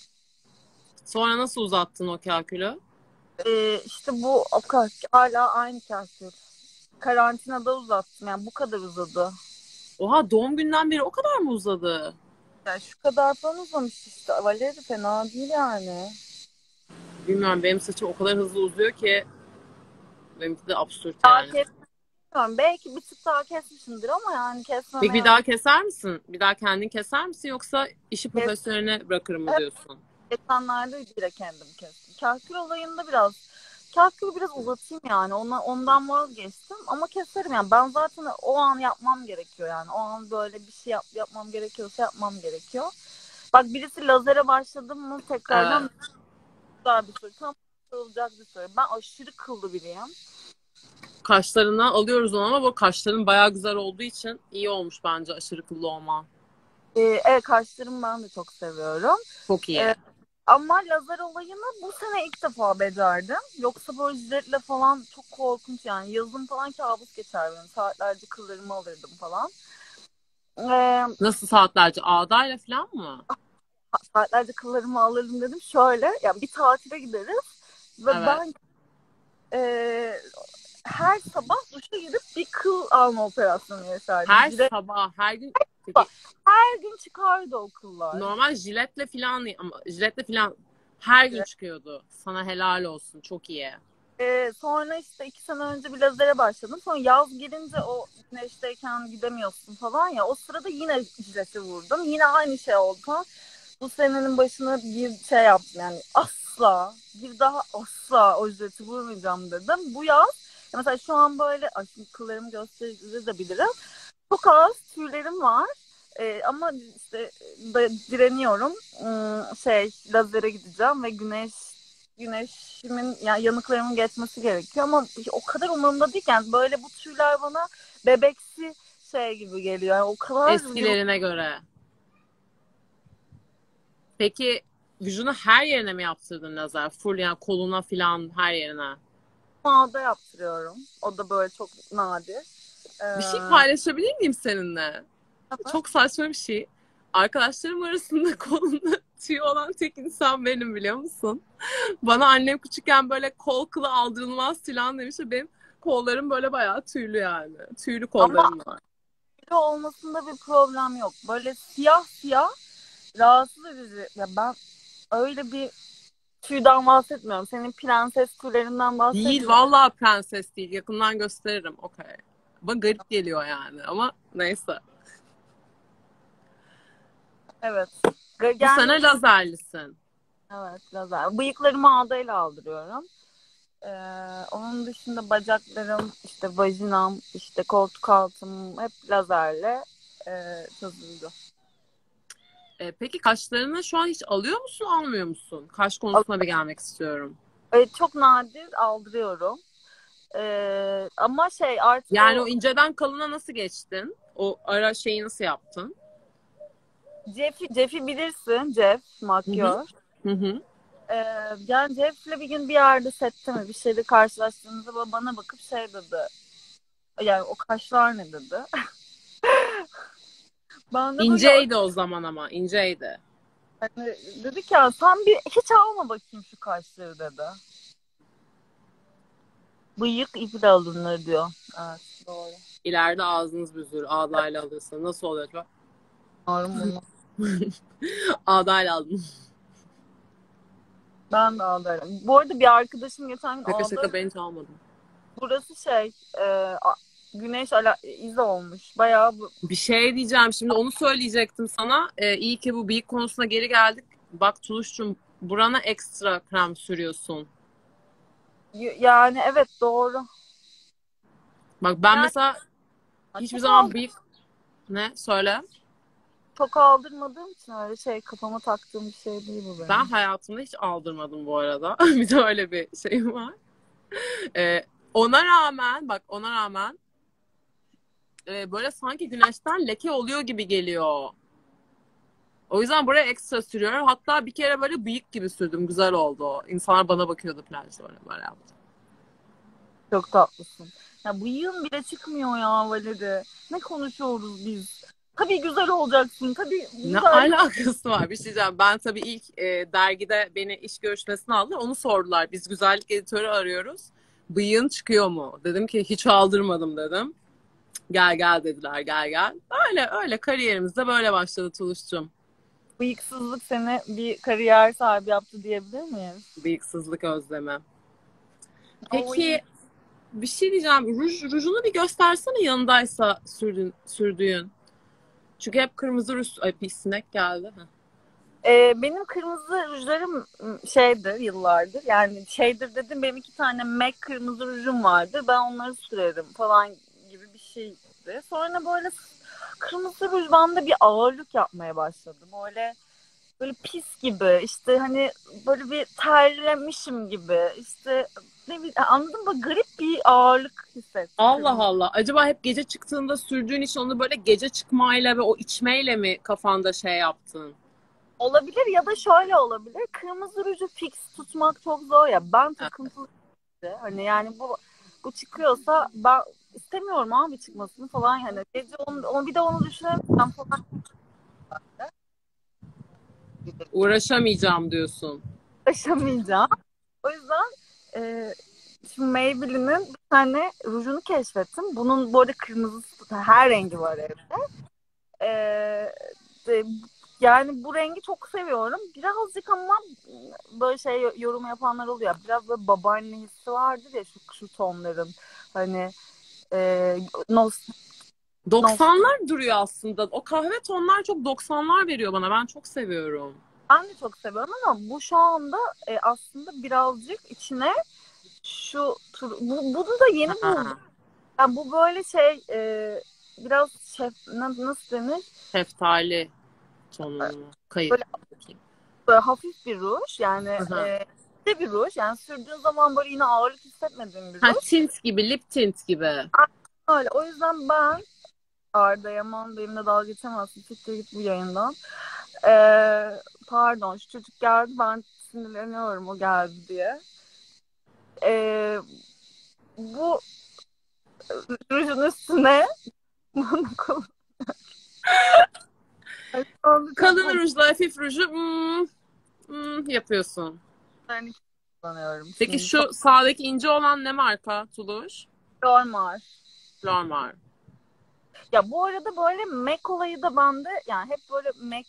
Sonra nasıl uzattın o kalkülü? İşte bu o hala aynı kahkül. Karantinada uzattım. Yani bu kadar uzadı. Oha, doğum günden beri o kadar mı uzadı? Yani şu kadar falan uzamış işte. Valeri fena değil yani. Bilmiyorum, benim saçım o kadar hızlı uzuyor ki benimki de absürt Daha yani. kesmiyorum. Belki bir tık daha kesmişimdir ama yani Peki bir kesmemeye daha keser misin? Bir daha kendin keser misin yoksa işi kes, profesyoneline bırakırım mı hep diyorsun? geçenlerde bile kendim kestim. Kahkül olayında kahkülü biraz uzatayım yani. Ondan vazgeçtim ama keserim yani. Ben zaten o an yapmam gerekiyor yani. O an böyle bir şey yapmam gerekiyorsa yapmam gerekiyor. Bak, birisi lazere başladım mı Evet. tekrardan güzel bir soru. Tam sorulacak bir soru. Ben aşırı kıllı biriyim. Kaşlarından alıyoruz onu ama bu kaşların bayağı güzel olduğu için iyi olmuş bence aşırı kıllı olman. Evet, kaşlarımı ben de çok seviyorum. Çok iyi. Ee, Ama lazer olayını bu sene ilk defa becerdim. Yoksa böyle jiletle falan çok korkunç yani. Yazın falan kabus geçer benim. Saatlerce kıllarımı alırdım falan. Ee, Nasıl saatlerce? Ağdayla falan mı? Saatlerce kıllarımı alırdım dedim. Şöyle yani bir tatile gideriz. Ve Evet. ben e, her sabah duşa gidip bir kıl alma operasyonu yaşardım. Her sabah, her gün. Peki Her gün çıkardı o kıllar. normal jiletle falan ama jiletle falan her gün çıkıyordu. Sana helal olsun. Çok iyi. Sonra işte 2 sene önce bir lazere başladım. Sonra yaz girince o güneşteyken gidemiyorsun falan ya. O sırada yine jileti vurdum. Yine aynı şey oldu falan. Bu senenin başına bir şey yaptım yani bir daha asla o jileti vurmayacağım dedim. Bu yaz mesela şu an böyle şimdi kıllarımı gösterebilirim. Çok az tüylerim var. Ama işte direniyorum. Lazere gideceğim ve güneşimin yani yanıklarımın geçmesi gerekiyor ama o kadar umurumda değil yani böyle bu tüyler bana bebeksi şey gibi geliyor. Yani o kadar Eskilerine göre. Peki Vücuduna her yerine mi yaptırdın lazer? Full yani koluna falan her yerine. Ağda yaptırıyorum. O da böyle çok nadir. Bir şey Ee, paylaşabilir miyim seninle? evet. Çok saçma bir şey. Arkadaşlarım arasında kolunda tüy olan tek insan benim, biliyor musun? Bana annem küçükken böyle kol kılı aldırılmaz falan demiş ve benim kollarım böyle bayağı tüylü yani. Tüylü Ama kollarım var. öyle olmasında bir problem yok. Böyle siyah siyah rahatsız edici. Ya ben öyle bir tüyden bahsetmiyorum. Senin prenses tüylerinden Değil bahsetmiyorum. vallahi, prenses değil. Yakından gösteririm. Okey. Bana garip geliyor yani ama neyse. Evet. Bu Yani sene lazerlisin. evet, lazer. Bıyıklarımı ağdayla aldırıyorum. Onun dışında bacaklarım, işte vajinam, işte koltuk altım hep lazerle çözüldü. Peki kaşlarını şu an hiç alıyor musun, almıyor musun? Kaş konusuna bir gelmek istiyorum. Çok nadir aldırıyorum. Ama şey artık Yani o o inceden kalına nasıl geçtin? O ara şeyi nasıl yaptın? Jeff'i bilirsin. Jeff Hı hı. makyör. Hı hı. Ee, Yani Jeff'le bir gün bir yerde sette mi bir şeyde karşılaştığımızda bana bakıp şey dedi. Yani o kaşlar ne dedi. Ben de böyle İnceydi o zaman, ama inceydi. hani, dedi ki ya sen bir hiç alma bakayım şu kaşları dedi. Bıyık iple alınır diyor. Evet, doğru. İleride ağzınız büzülür. Ağdayla alırsa. Nasıl oluyor acaba? Doğru bunu. Ağdayla aldım. Ben de ağlarım. Bu arada bir arkadaşım geçen gün Şaka ağda şaka, ben hiç almadım. burası şey güneş izi olmuş. Bayağı Bir şey diyeceğim şimdi, onu söyleyecektim sana. İyi ki bu bıyık konusuna geri geldik. Bak Tuluş'cum, burana ekstra krem sürüyorsun. yani evet doğru. Bak ben Yani mesela hiçbir çok zaman bıyık... Ne? Söyle. çok aldırmadığım için öyle şey kafama taktığım bir şey değil bu Ben benim. hayatımda hiç aldırmadım bu arada. Bir de öyle bir şeyim var. Ona rağmen, bak ona rağmen böyle sanki güneşten leke oluyor gibi geliyor. O yüzden buraya ekstra sürüyorum. Hatta bir kere böyle bıyık gibi sürdüm. Güzel oldu o. İnsanlar bana bakıyordu plajda, böyle yaptım. Çok tatlısın. Ya bıyığın bile çıkmıyor ya Valeri. Ne konuşuyoruz biz? Tabii güzel olacaksın. Tabii Ne güzel. alakası var? Bir şey diyeceğim. Ben tabii ilk dergide beni iş görüşmesine aldılar. Onu sordular. Biz güzellik editörü arıyoruz. Bıyığın çıkıyor mu? Dedim ki hiç aldırmadım dedim. Gel gel dediler, gel gel. Öyle öyle kariyerimizde böyle başladı Tuluş'cum. Bıyıksızlık seni bir kariyer sahibi yaptı diyebilir miyiz? Bıyıksızlık özlemi. Oy. Peki bir şey diyeceğim. Rujunu bir göstersene, yanındaysa sürdüğün. Çünkü hep kırmızı ruj. Ay, bir sinek geldi. Benim kırmızı rujlarım şeydir yıllardır. Yani şeydir dedim benim 2 tane MAC kırmızı rujum vardı. Ben onları sürerim falan gibi bir şeydi. Sonra böyle kırmızı ruj bende bir ağırlık yapmaya başladı. Böyle pis gibi işte hani böyle bir terlemişim gibi işte ne bileyim anladın mı? Garip bir ağırlık hissettim Allah kırmızı. Allah. Acaba hep gece çıktığında sürdüğün için onu böyle gece çıkmayla ve o içmeyle mi kafanda şey yaptın? Olabilir ya da şöyle olabilir. Kırmızı ruju fix tutmak çok zor ya. Ben takıntılı hani yani bu çıkıyorsa ben istemiyorum abi çıkmasını falan yani. Gece onu bir de onu düşünemem falan. Uğraşamayacağım diyorsun. Yaşamayacağım. O yüzden şimdi Maybelline'in bir tane rujunu keşfettim. Bunun bu arada kırmızısı her rengi var evde. E, de- Yani bu rengi çok seviyorum. Birazcık ama böyle şey yorum yapanlar oluyor. Biraz böyle babaanne hissi vardır ya şu tonların. Hani e, nos, nos, 90'lar duruyor aslında. O kahve tonlar çok 90'lar veriyor bana. Ben çok seviyorum. ben de çok seviyorum ama bu şu anda aslında birazcık içine bunu da yeni buldum. Ha. Yani bu böyle şey biraz nasıl denir? Şeftali tonunu mu? Kayıp. Böyle, böyle hafif bir ruj yani Aha. de bir ruj yani sürdüğün zaman böyle yine ağırlık hissetmediğim bir Ha, ruj. tint gibi, lip tint gibi. Öyle. O yüzden ben Arda Yaman benimle dalga geçemezsin. Siktir git bu yayından. Pardon, şu çocuk geldi, ben sinirleniyorum o geldi diye. Ee, Bu rujun üstüne bunu Kalın rujla hafif ruju yapıyorsun. kullanıyorum Peki şimdi. Çok şu sağdaki ince olan ne marka Tuluş? normal. Normal. Ya bu arada böyle MAC olayı da bende, yani hep böyle MAC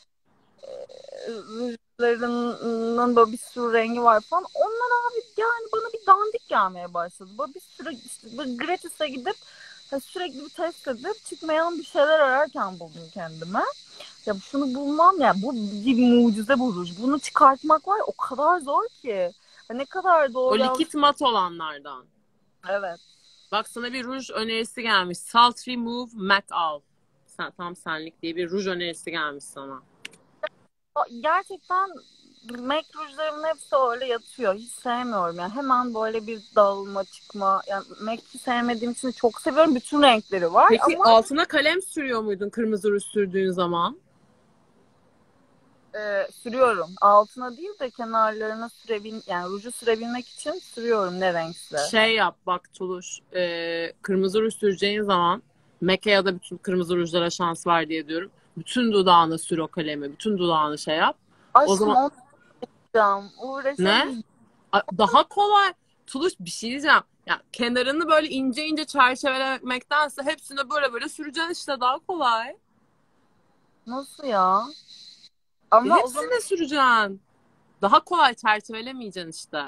rujlarının böyle bir sürü rengi var falan. Onlar abi yani bana bir dandik gelmeye başladı. Böyle bir sürü işte böyle gratis'e gidip sürekli bir test edip çıkmayan bir şeyler ararken buldum kendime. Ya şunu bulmam ya, bu bir mucize bu ruj. Bunu çıkartmak var ya, o kadar zor ki. Ha, ne kadar O doğru yanlış. likit mat olanlardan. Evet. Bak sana bir ruj önerisi gelmiş. Salt Remove Matte Al. Tam senlik diye bir ruj önerisi gelmiş sana. Gerçekten MAC rujlarımın hepsi öyle yatıyor. Hiç sevmiyorum yani. Hemen böyle bir dağılma çıkma. Yani MAC'i sevmediğim için de çok seviyorum. Bütün renkleri var Peki ama altına kalem sürüyor muydun kırmızı ruj sürdüğün zaman? sürüyorum. Altına değil de kenarlarına yani ruju sürebilmek için sürüyorum ne renkse. Şey yap bak Tuluş. Kırmızı ruj süreceğin zaman MAC'e ya da bütün kırmızı rujlara şans var diye diyorum. Bütün dudağına sür o kalemi. Bütün dudağını şey yap. O Aşkım zaman onu yapacağım. ne? Uğraşamayacağım. Daha kolay. Tuluş bir şey diyeceğim. Ya kenarını böyle ince ince çerçevelemektense hepsini böyle böyle süreceksin işte daha kolay. Nasıl ya? Ama o zaman Hepsine süreceksin. Daha kolay çerçevelemeyeceksin işte.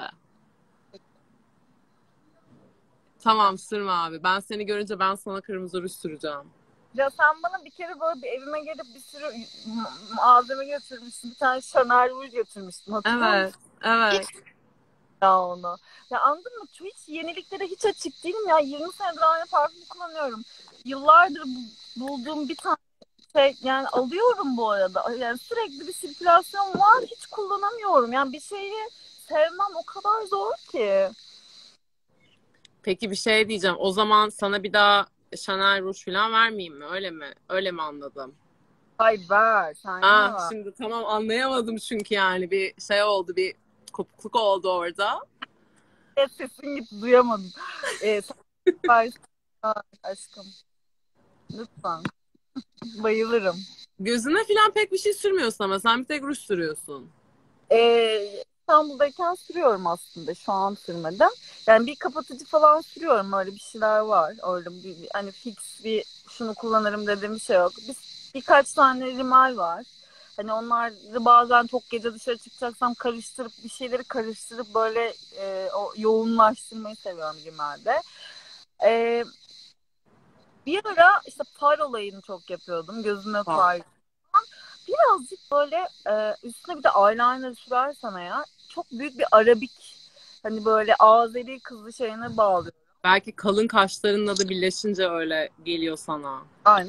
Tamam sürme abi. Ben seni görünce ben sana kırmızı ruj süreceğim. ya sen bana bir kere böyle bir evime gelip bir sürü malzeme götürmüşsün. Bir tane Chanel Rouge götürmüştün. Hatırlıyor musun? Evet. Evet. Ya onu. Ya anladın mı? Hiç yeniliklere hiç açık değilim ya. 20 senedir aynı parfümü kullanıyorum. Yıllardır bulduğum bir tane şey yani alıyorum bu arada. Yani sürekli bir sirkülasyon var. Hiç kullanamıyorum. Yani bir şeyi sevmem o kadar zor ki. Peki bir şey diyeceğim. O zaman sana bir daha Chanel ruj falan vermeyeyim mi? Öyle mi? Öyle mi anladım? Ay ver. Sen yine Ah ver. şimdi tamam anlayamadım çünkü yani bir şey oldu bir kopukluk oldu orada. Sesin gitti, duyamadım. Sen ver. Ay, aşkım. Lütfen. Bayılırım. Gözüne falan pek bir şey sürmüyorsun ama sen bir tek ruj sürüyorsun. İstanbul'dayken sürüyorum aslında. Şu an sürmedim. Yani bir kapatıcı falan sürüyorum. Öyle bir şeyler var. Öyle hani fix bir şunu kullanırım dediğim bir şey yok. Birkaç tane rimel var. Hani onları bazen çok gece dışarı çıkacaksam karıştırıp bir şeyleri karıştırıp böyle o yoğunlaştırmayı seviyorum rimelde. E, Bir ara işte far olayını çok yapıyordum. Gözüme Tamam. far. Birazcık böyle üstüne bir de eyeliner sürersen eğer çok büyük bir arabik, hani böyle Azeri kızlı şeyine bağlıyor. Belki kalın kaşlarınla da birleşince öyle geliyor sana. Aynen.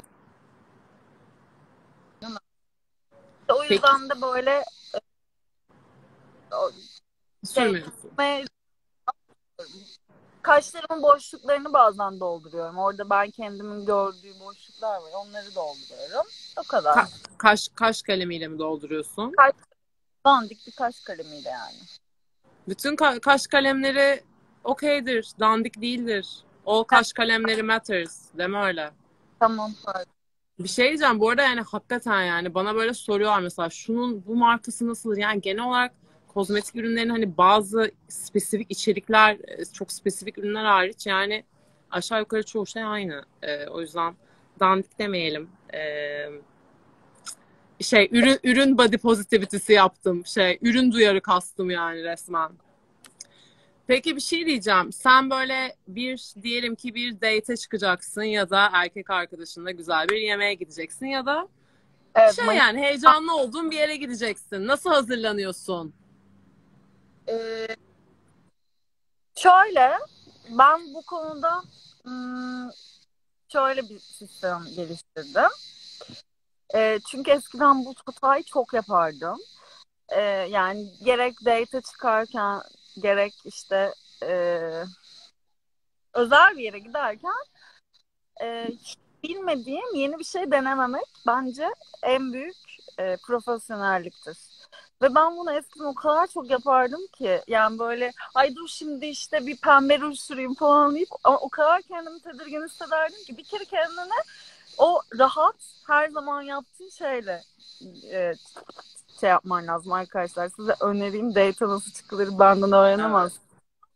O Peki yüzden de böyle o şey sürmüyorsun. kaşlarımın boşluklarını bazen dolduruyorum. Orada ben kendimin gördüğü boşluklar var. Onları dolduruyorum. O kadar. Kaş kalemiyle mi dolduruyorsun? Kaş, dandik bir kaş kalemiyle yani. Bütün kaş kalemleri okeydir, dandik değildir. All kaş kalemleri matters. Deme öyle. Tamam. Pardon. Bir şey diyeceğim bu arada yani hakikaten yani bana böyle soruyorlar mesela şunun bu markası nasıl? Yani genel olarak kozmetik ürünlerin hani bazı spesifik içerikler, çok spesifik ürünler hariç yani aşağı yukarı çoğu şey aynı. O yüzden dandik demeyelim. Ürün body positivity'si yaptım. Ürün duyarı kastım yani resmen. Peki bir şey diyeceğim. Sen böyle diyelim ki bir date'e çıkacaksın ya da erkek arkadaşınla güzel bir yemeğe gideceksin ya da Evet. yani heyecanlı olduğun bir yere gideceksin. Nasıl hazırlanıyorsun? Ee, Şöyle, ben bu konuda hmm, şöyle bir sistem geliştirdim. Çünkü eskiden bu hatayı çok yapardım. Yani gerek date çıkarken gerek işte e, özel bir yere giderken hiç bilmediğim yeni bir şey denememek bence en büyük profesyonelliktir. Ve ben bunu eskiden o kadar çok yapardım ki. Yani böyle ay dur şimdi işte bir pembe ruj süreyim falan deyip ama o kadar kendimi tedirgin hissederdim ki bir kere kendine o rahat her zaman yaptığın şeyle e, şey yapman lazım arkadaşlar. Size önereyim, date nasıl çıkılır benden Evet. öğrenemez.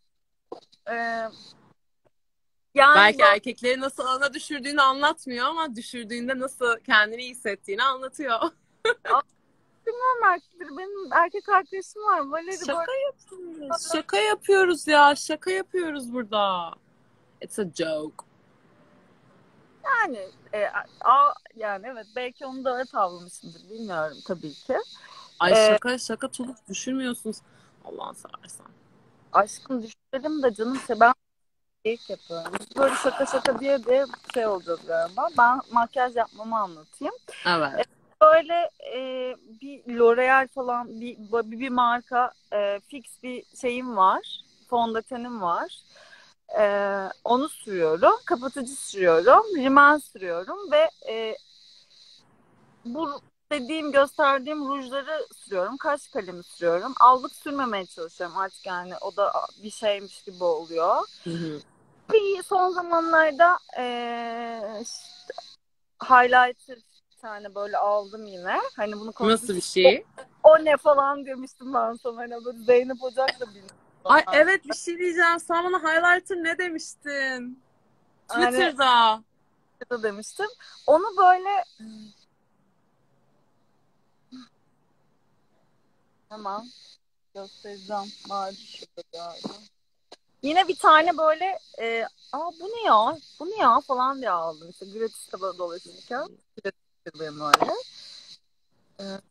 Yani Belki böyle erkekleri nasıl alana düşürdüğünü anlatmıyor ama düşürdüğünde nasıl kendini iyi hissettiğini anlatıyor. bilmem erkekleri benim erkek arkadaşım var. Valeri böyle Şaka yapıyoruz. Şaka yapıyoruz ya. Şaka yapıyoruz burada. It's a joke. yani yani evet belki onu da öyle tavlamışımdır bilmiyorum tabii ki. Ay E, şaka şaka Tuluk düşürmüyorsunuz. Allah'ını seversen. aşkım düşlerim de canım ben ilk yapıyorum. Böyle şaka şaka diye şey olacak galiba. Ben makyaj yapmamı anlatayım. Evet. Böyle bir L'Oreal falan bir marka fix bir şeyim var. Fondötenim var. Onu sürüyorum. Kapatıcı sürüyorum. Rimel sürüyorum ve bu gösterdiğim rujları sürüyorum. Kaş kalemi sürüyorum. Allık sürmemeye çalışıyorum artık yani o da bir şeymiş gibi oluyor. Hı hı. Bir son zamanlarda işte highlighter bir tane böyle aldım yine. Hani bunu Nasıl bir konuşmuştuk. şey? O ne falan demiştim ben sana. Hani böyle Zeynep Ocak'la bilmiyorum. Ay evet bir şey diyeceğim. Sen bana highlighter ne demiştin? Hani Twitter'da. demiştim. Onu böyle hemen göstereceğim. Vardı şurada galiba. Yine bir tane böyle bu ne ya? Bu ne ya falan diye aldım. İşte gratis tabela dolaşırken. Gratis benim öyle. E,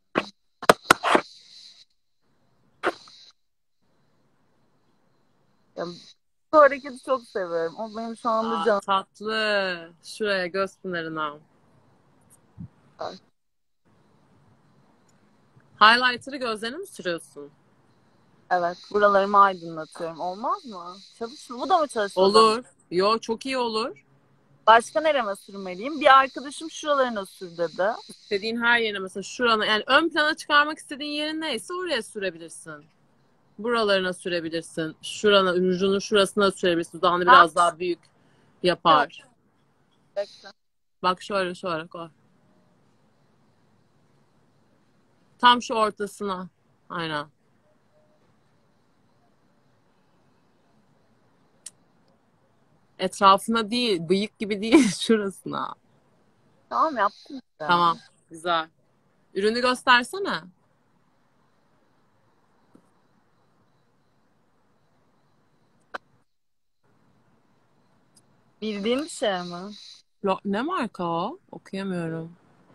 yani bu hareketi çok seviyorum. O benim şu anda Aa, canım. tatlı. Şuraya göz pınarına. Highlighter'ı gözlerine mi sürüyorsun? Evet. Buralarımı aydınlatıyorum. Olmaz mı? Bu da mı çalışmaz ama? Olur. Yo çok iyi olur. Başka nereme sürmeliyim? Bir arkadaşım şuralarına sür dedi. İstediğin her yerine mesela şurana yani ön plana çıkarmak istediğin yerin neyse oraya sürebilirsin. Buralarına sürebilirsin. Şurana, rujunun şurasına sürebilirsin. Dudağını Ha, biraz daha büyük evet. yapar. Bekle. Bak şöyle şöyle koy. Tam şu ortasına. Aynen. Etrafına değil, bıyık gibi değil, şurasına. Tamam yaptım işte. Tamam, güzel. Ürünü göstersene. Bildiğin bir şey mi? Ne marka o? Okuyamıyorum.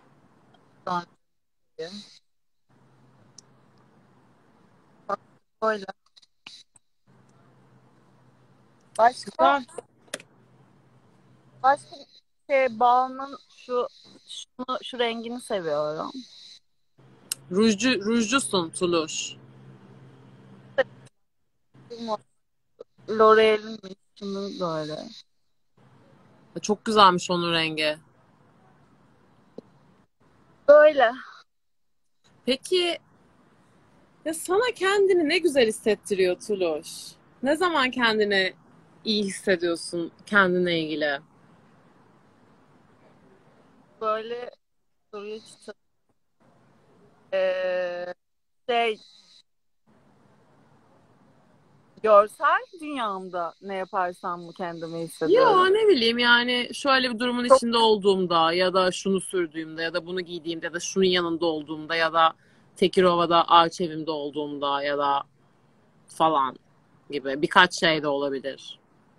Sanki. Bak böyle. Başka Güzel. başka bir şey balmın şu rengini seviyorum. Rujcusun Tuluş. L'Oreal'in şunu böyle. Çok güzelmiş onun rengi. Böyle. Peki ya sana kendini ne güzel hissettiriyor Tuluş? Ne zaman kendini iyi hissediyorsun kendine ilgili? Böyle soruyu çıtır. Şey görsel dünyamda ne yaparsam mı kendimi Ya hissediyorum. ne bileyim yani şöyle bir durumun Çok içinde olduğumda ya da şunu sürdüğümde ya da bunu giydiğimde ya da şunun yanında olduğumda ya da Tekirova'da ağaç evimde olduğumda ya da falan gibi birkaç şey de olabilir.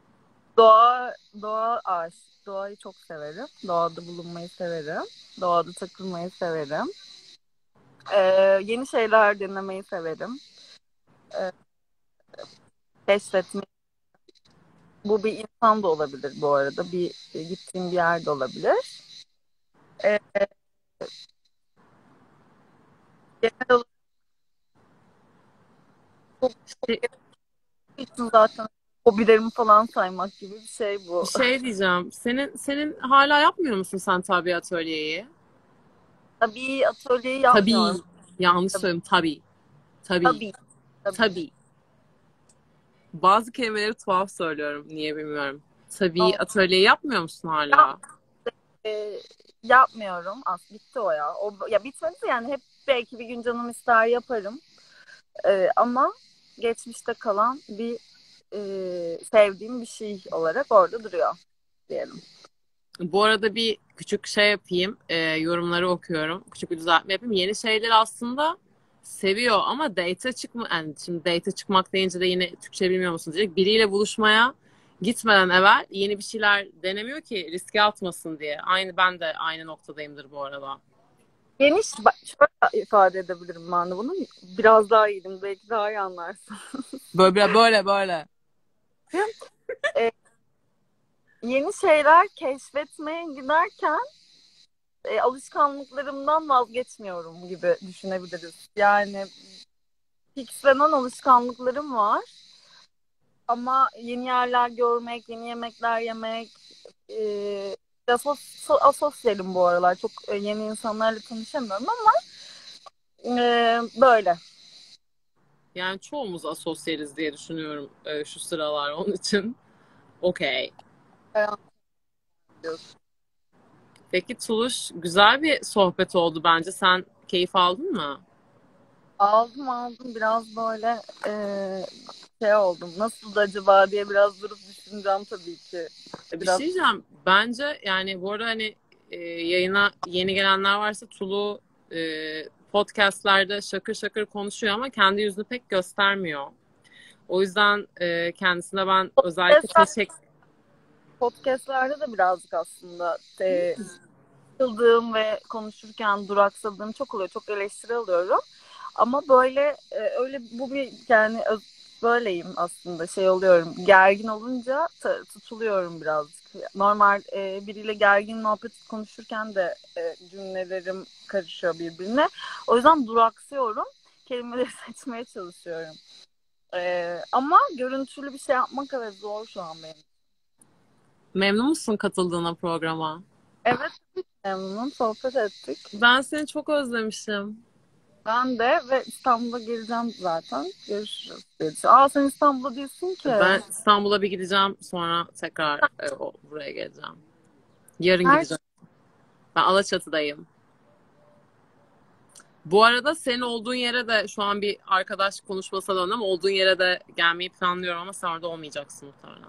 doğa aşık. Doğayı çok severim. Doğada bulunmayı severim. Doğada takılmayı severim. Yeni şeyler denemeyi severim. Ee, keşfetmeyi. Bu bir insan da olabilir bu arada. Gittiğim bir yer de olabilir. Ee, genel olarak çok Bir için zaten hobilerimi falan saymak gibi bir şey bir bu. şey diyeceğim. Senin hala yapmıyor musun sen tabiat atölyeyi? Tabii atölyeyi Tabii. yapmıyorum. Yanlış Tabii. söyledim. Tabii. Tabii. Tabii. Tabii. Tabii. Bazı kelimeleri tuhaf söylüyorum. Niye bilmiyorum. Tabii O, atölye yapmıyor musun ya, hala? yapmıyorum. Bitti o ya. Ya bitmedi yani hep belki bir gün canım ister yaparım. Ama geçmişte kalan bir sevdiğim bir şey olarak orada duruyor diyelim. Bu arada bir küçük şey yapayım. Yorumları okuyorum. Küçük bir düzeltme yapayım. Yeni şeyler aslında seviyor ama date çıkma, yani şimdi date çıkmak deyince de yine Türkçe bilmiyor musun diyecek. Biriyle buluşmaya gitmeden evvel yeni bir şeyler denemiyor ki riske atmasın diye. Ben de aynı noktadayımdır bu arada. Şöyle ifade edebilirim ben de bunu. Biraz daha iyiydim. Belki daha iyi anlarsın. Böyle. E, Yeni şeyler keşfetmeye giderken alışkanlıklarımdan vazgeçmiyorum gibi düşünebiliriz. Yani fixlenen alışkanlıklarım var. Ama yeni yerler görmek, yeni yemekler yemek, e, asosyalim bu aralar. Çok yeni insanlarla tanışamıyorum ama böyle. Yani çoğumuz asosyaliz diye düşünüyorum şu sıralar onun için. Okey. Peki Tuluş, güzel bir sohbet oldu bence. Sen keyif aldın mı? Aldım biraz böyle oldum. Nasıldı acaba diye biraz durup düşüneceğim tabii ki. Bir Biraz şey diyeceğim. Bence yani bu arada hani yayına yeni gelenler varsa Tulu podcastlerde şakır şakır konuşuyor ama kendi yüzünü pek göstermiyor. O yüzden kendisine ben özellikle podcastler, teşekkür... podcastlerde de birazcık aslında sıkıldığım ve konuşurken duraksadığım çok oluyor. Çok eleştiri alıyorum. Ama böyle öyle bu bir yani böyleyim aslında oluyorum. Gergin olunca tutuluyorum birazcık. Normal biriyle gergin muhabbet konuşurken de cümlelerim karışıyor birbirine. O yüzden duraksıyorum. Kelimeleri seçmeye çalışıyorum. Ama görüntülü bir şey yapmak evet zor şu an benim. Memnun musun katıldığına programa? Evet, memnunum. Sohbet ettik. Ben seni çok özlemişim. Ben de ve İstanbul'a geleceğim zaten. Görüşürüz. Sen İstanbul'da değilsin ki. Ben İstanbul'a bir gideceğim sonra tekrar buraya geleceğim. Yarın Her gideceğim. Ben Alaçatı'dayım. Bu arada senin olduğun yere de şu an bir arkadaş konuşması döndü ama olduğun yere de gelmeyi planlıyorum ama sen orada olmayacaksın muhtemelen.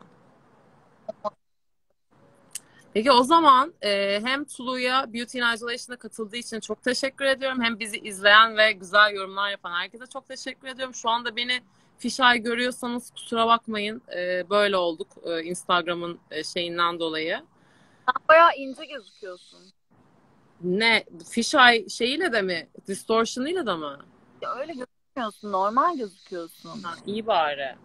Peki o zaman hem Tulu'ya Beauty in Isolation'a katıldığı için çok teşekkür ediyorum. Hem bizi izleyen ve güzel yorumlar yapan herkese çok teşekkür ediyorum. Şu anda beni fişay görüyorsanız kusura bakmayın. Böyle olduk Instagram'ın şeyinden dolayı. bayağı ince gözüküyorsun. Ne? Fisheye şeyiyle de mi? Distortion'ıyla da mı? Ya öyle gözükmüyorsun. Normal gözüküyorsun. Ha, iyi bari.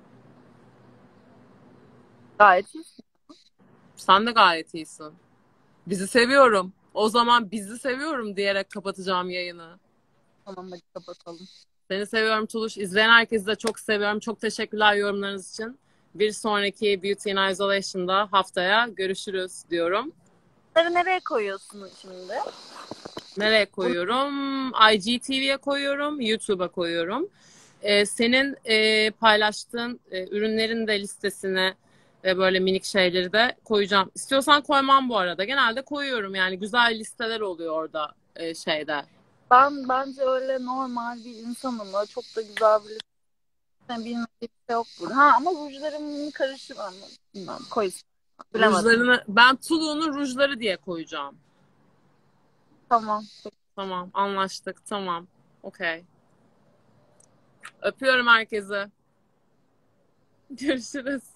Gayet iyisin. Sen de gayet iyisin. Bizi seviyorum. O zaman bizi seviyorum diyerek kapatacağım yayını. Tamam hadi kapatalım. Seni seviyorum Tuluş. İzleyen herkesi de çok seviyorum. Çok teşekkürler yorumlarınız için. Bir sonraki Beauty in Isolation'da haftaya görüşürüz diyorum. Bunları nereye koyuyorsun şimdi? Nereye koyuyorum? IGTV'ye koyuyorum. YouTube'a koyuyorum. Senin paylaştığın ürünlerin de listesine ve böyle minik şeyleri de koyacağım. İstiyorsan koymam bu arada. Genelde koyuyorum yani güzel listeler oluyor orada şeyde. Ben bence öyle normal bir insanım. Öyle çok da güzel bir bilmediğim bir şey yok burada. Ha ama rujlarımı karıştırmam. Bilmem, koy. Bilemedim. Rujlarını ben Tulu'nun rujları diye koyacağım. Tamam. Tamam anlaştık tamam. Okey. Öpüyorum herkese. Görüşürüz.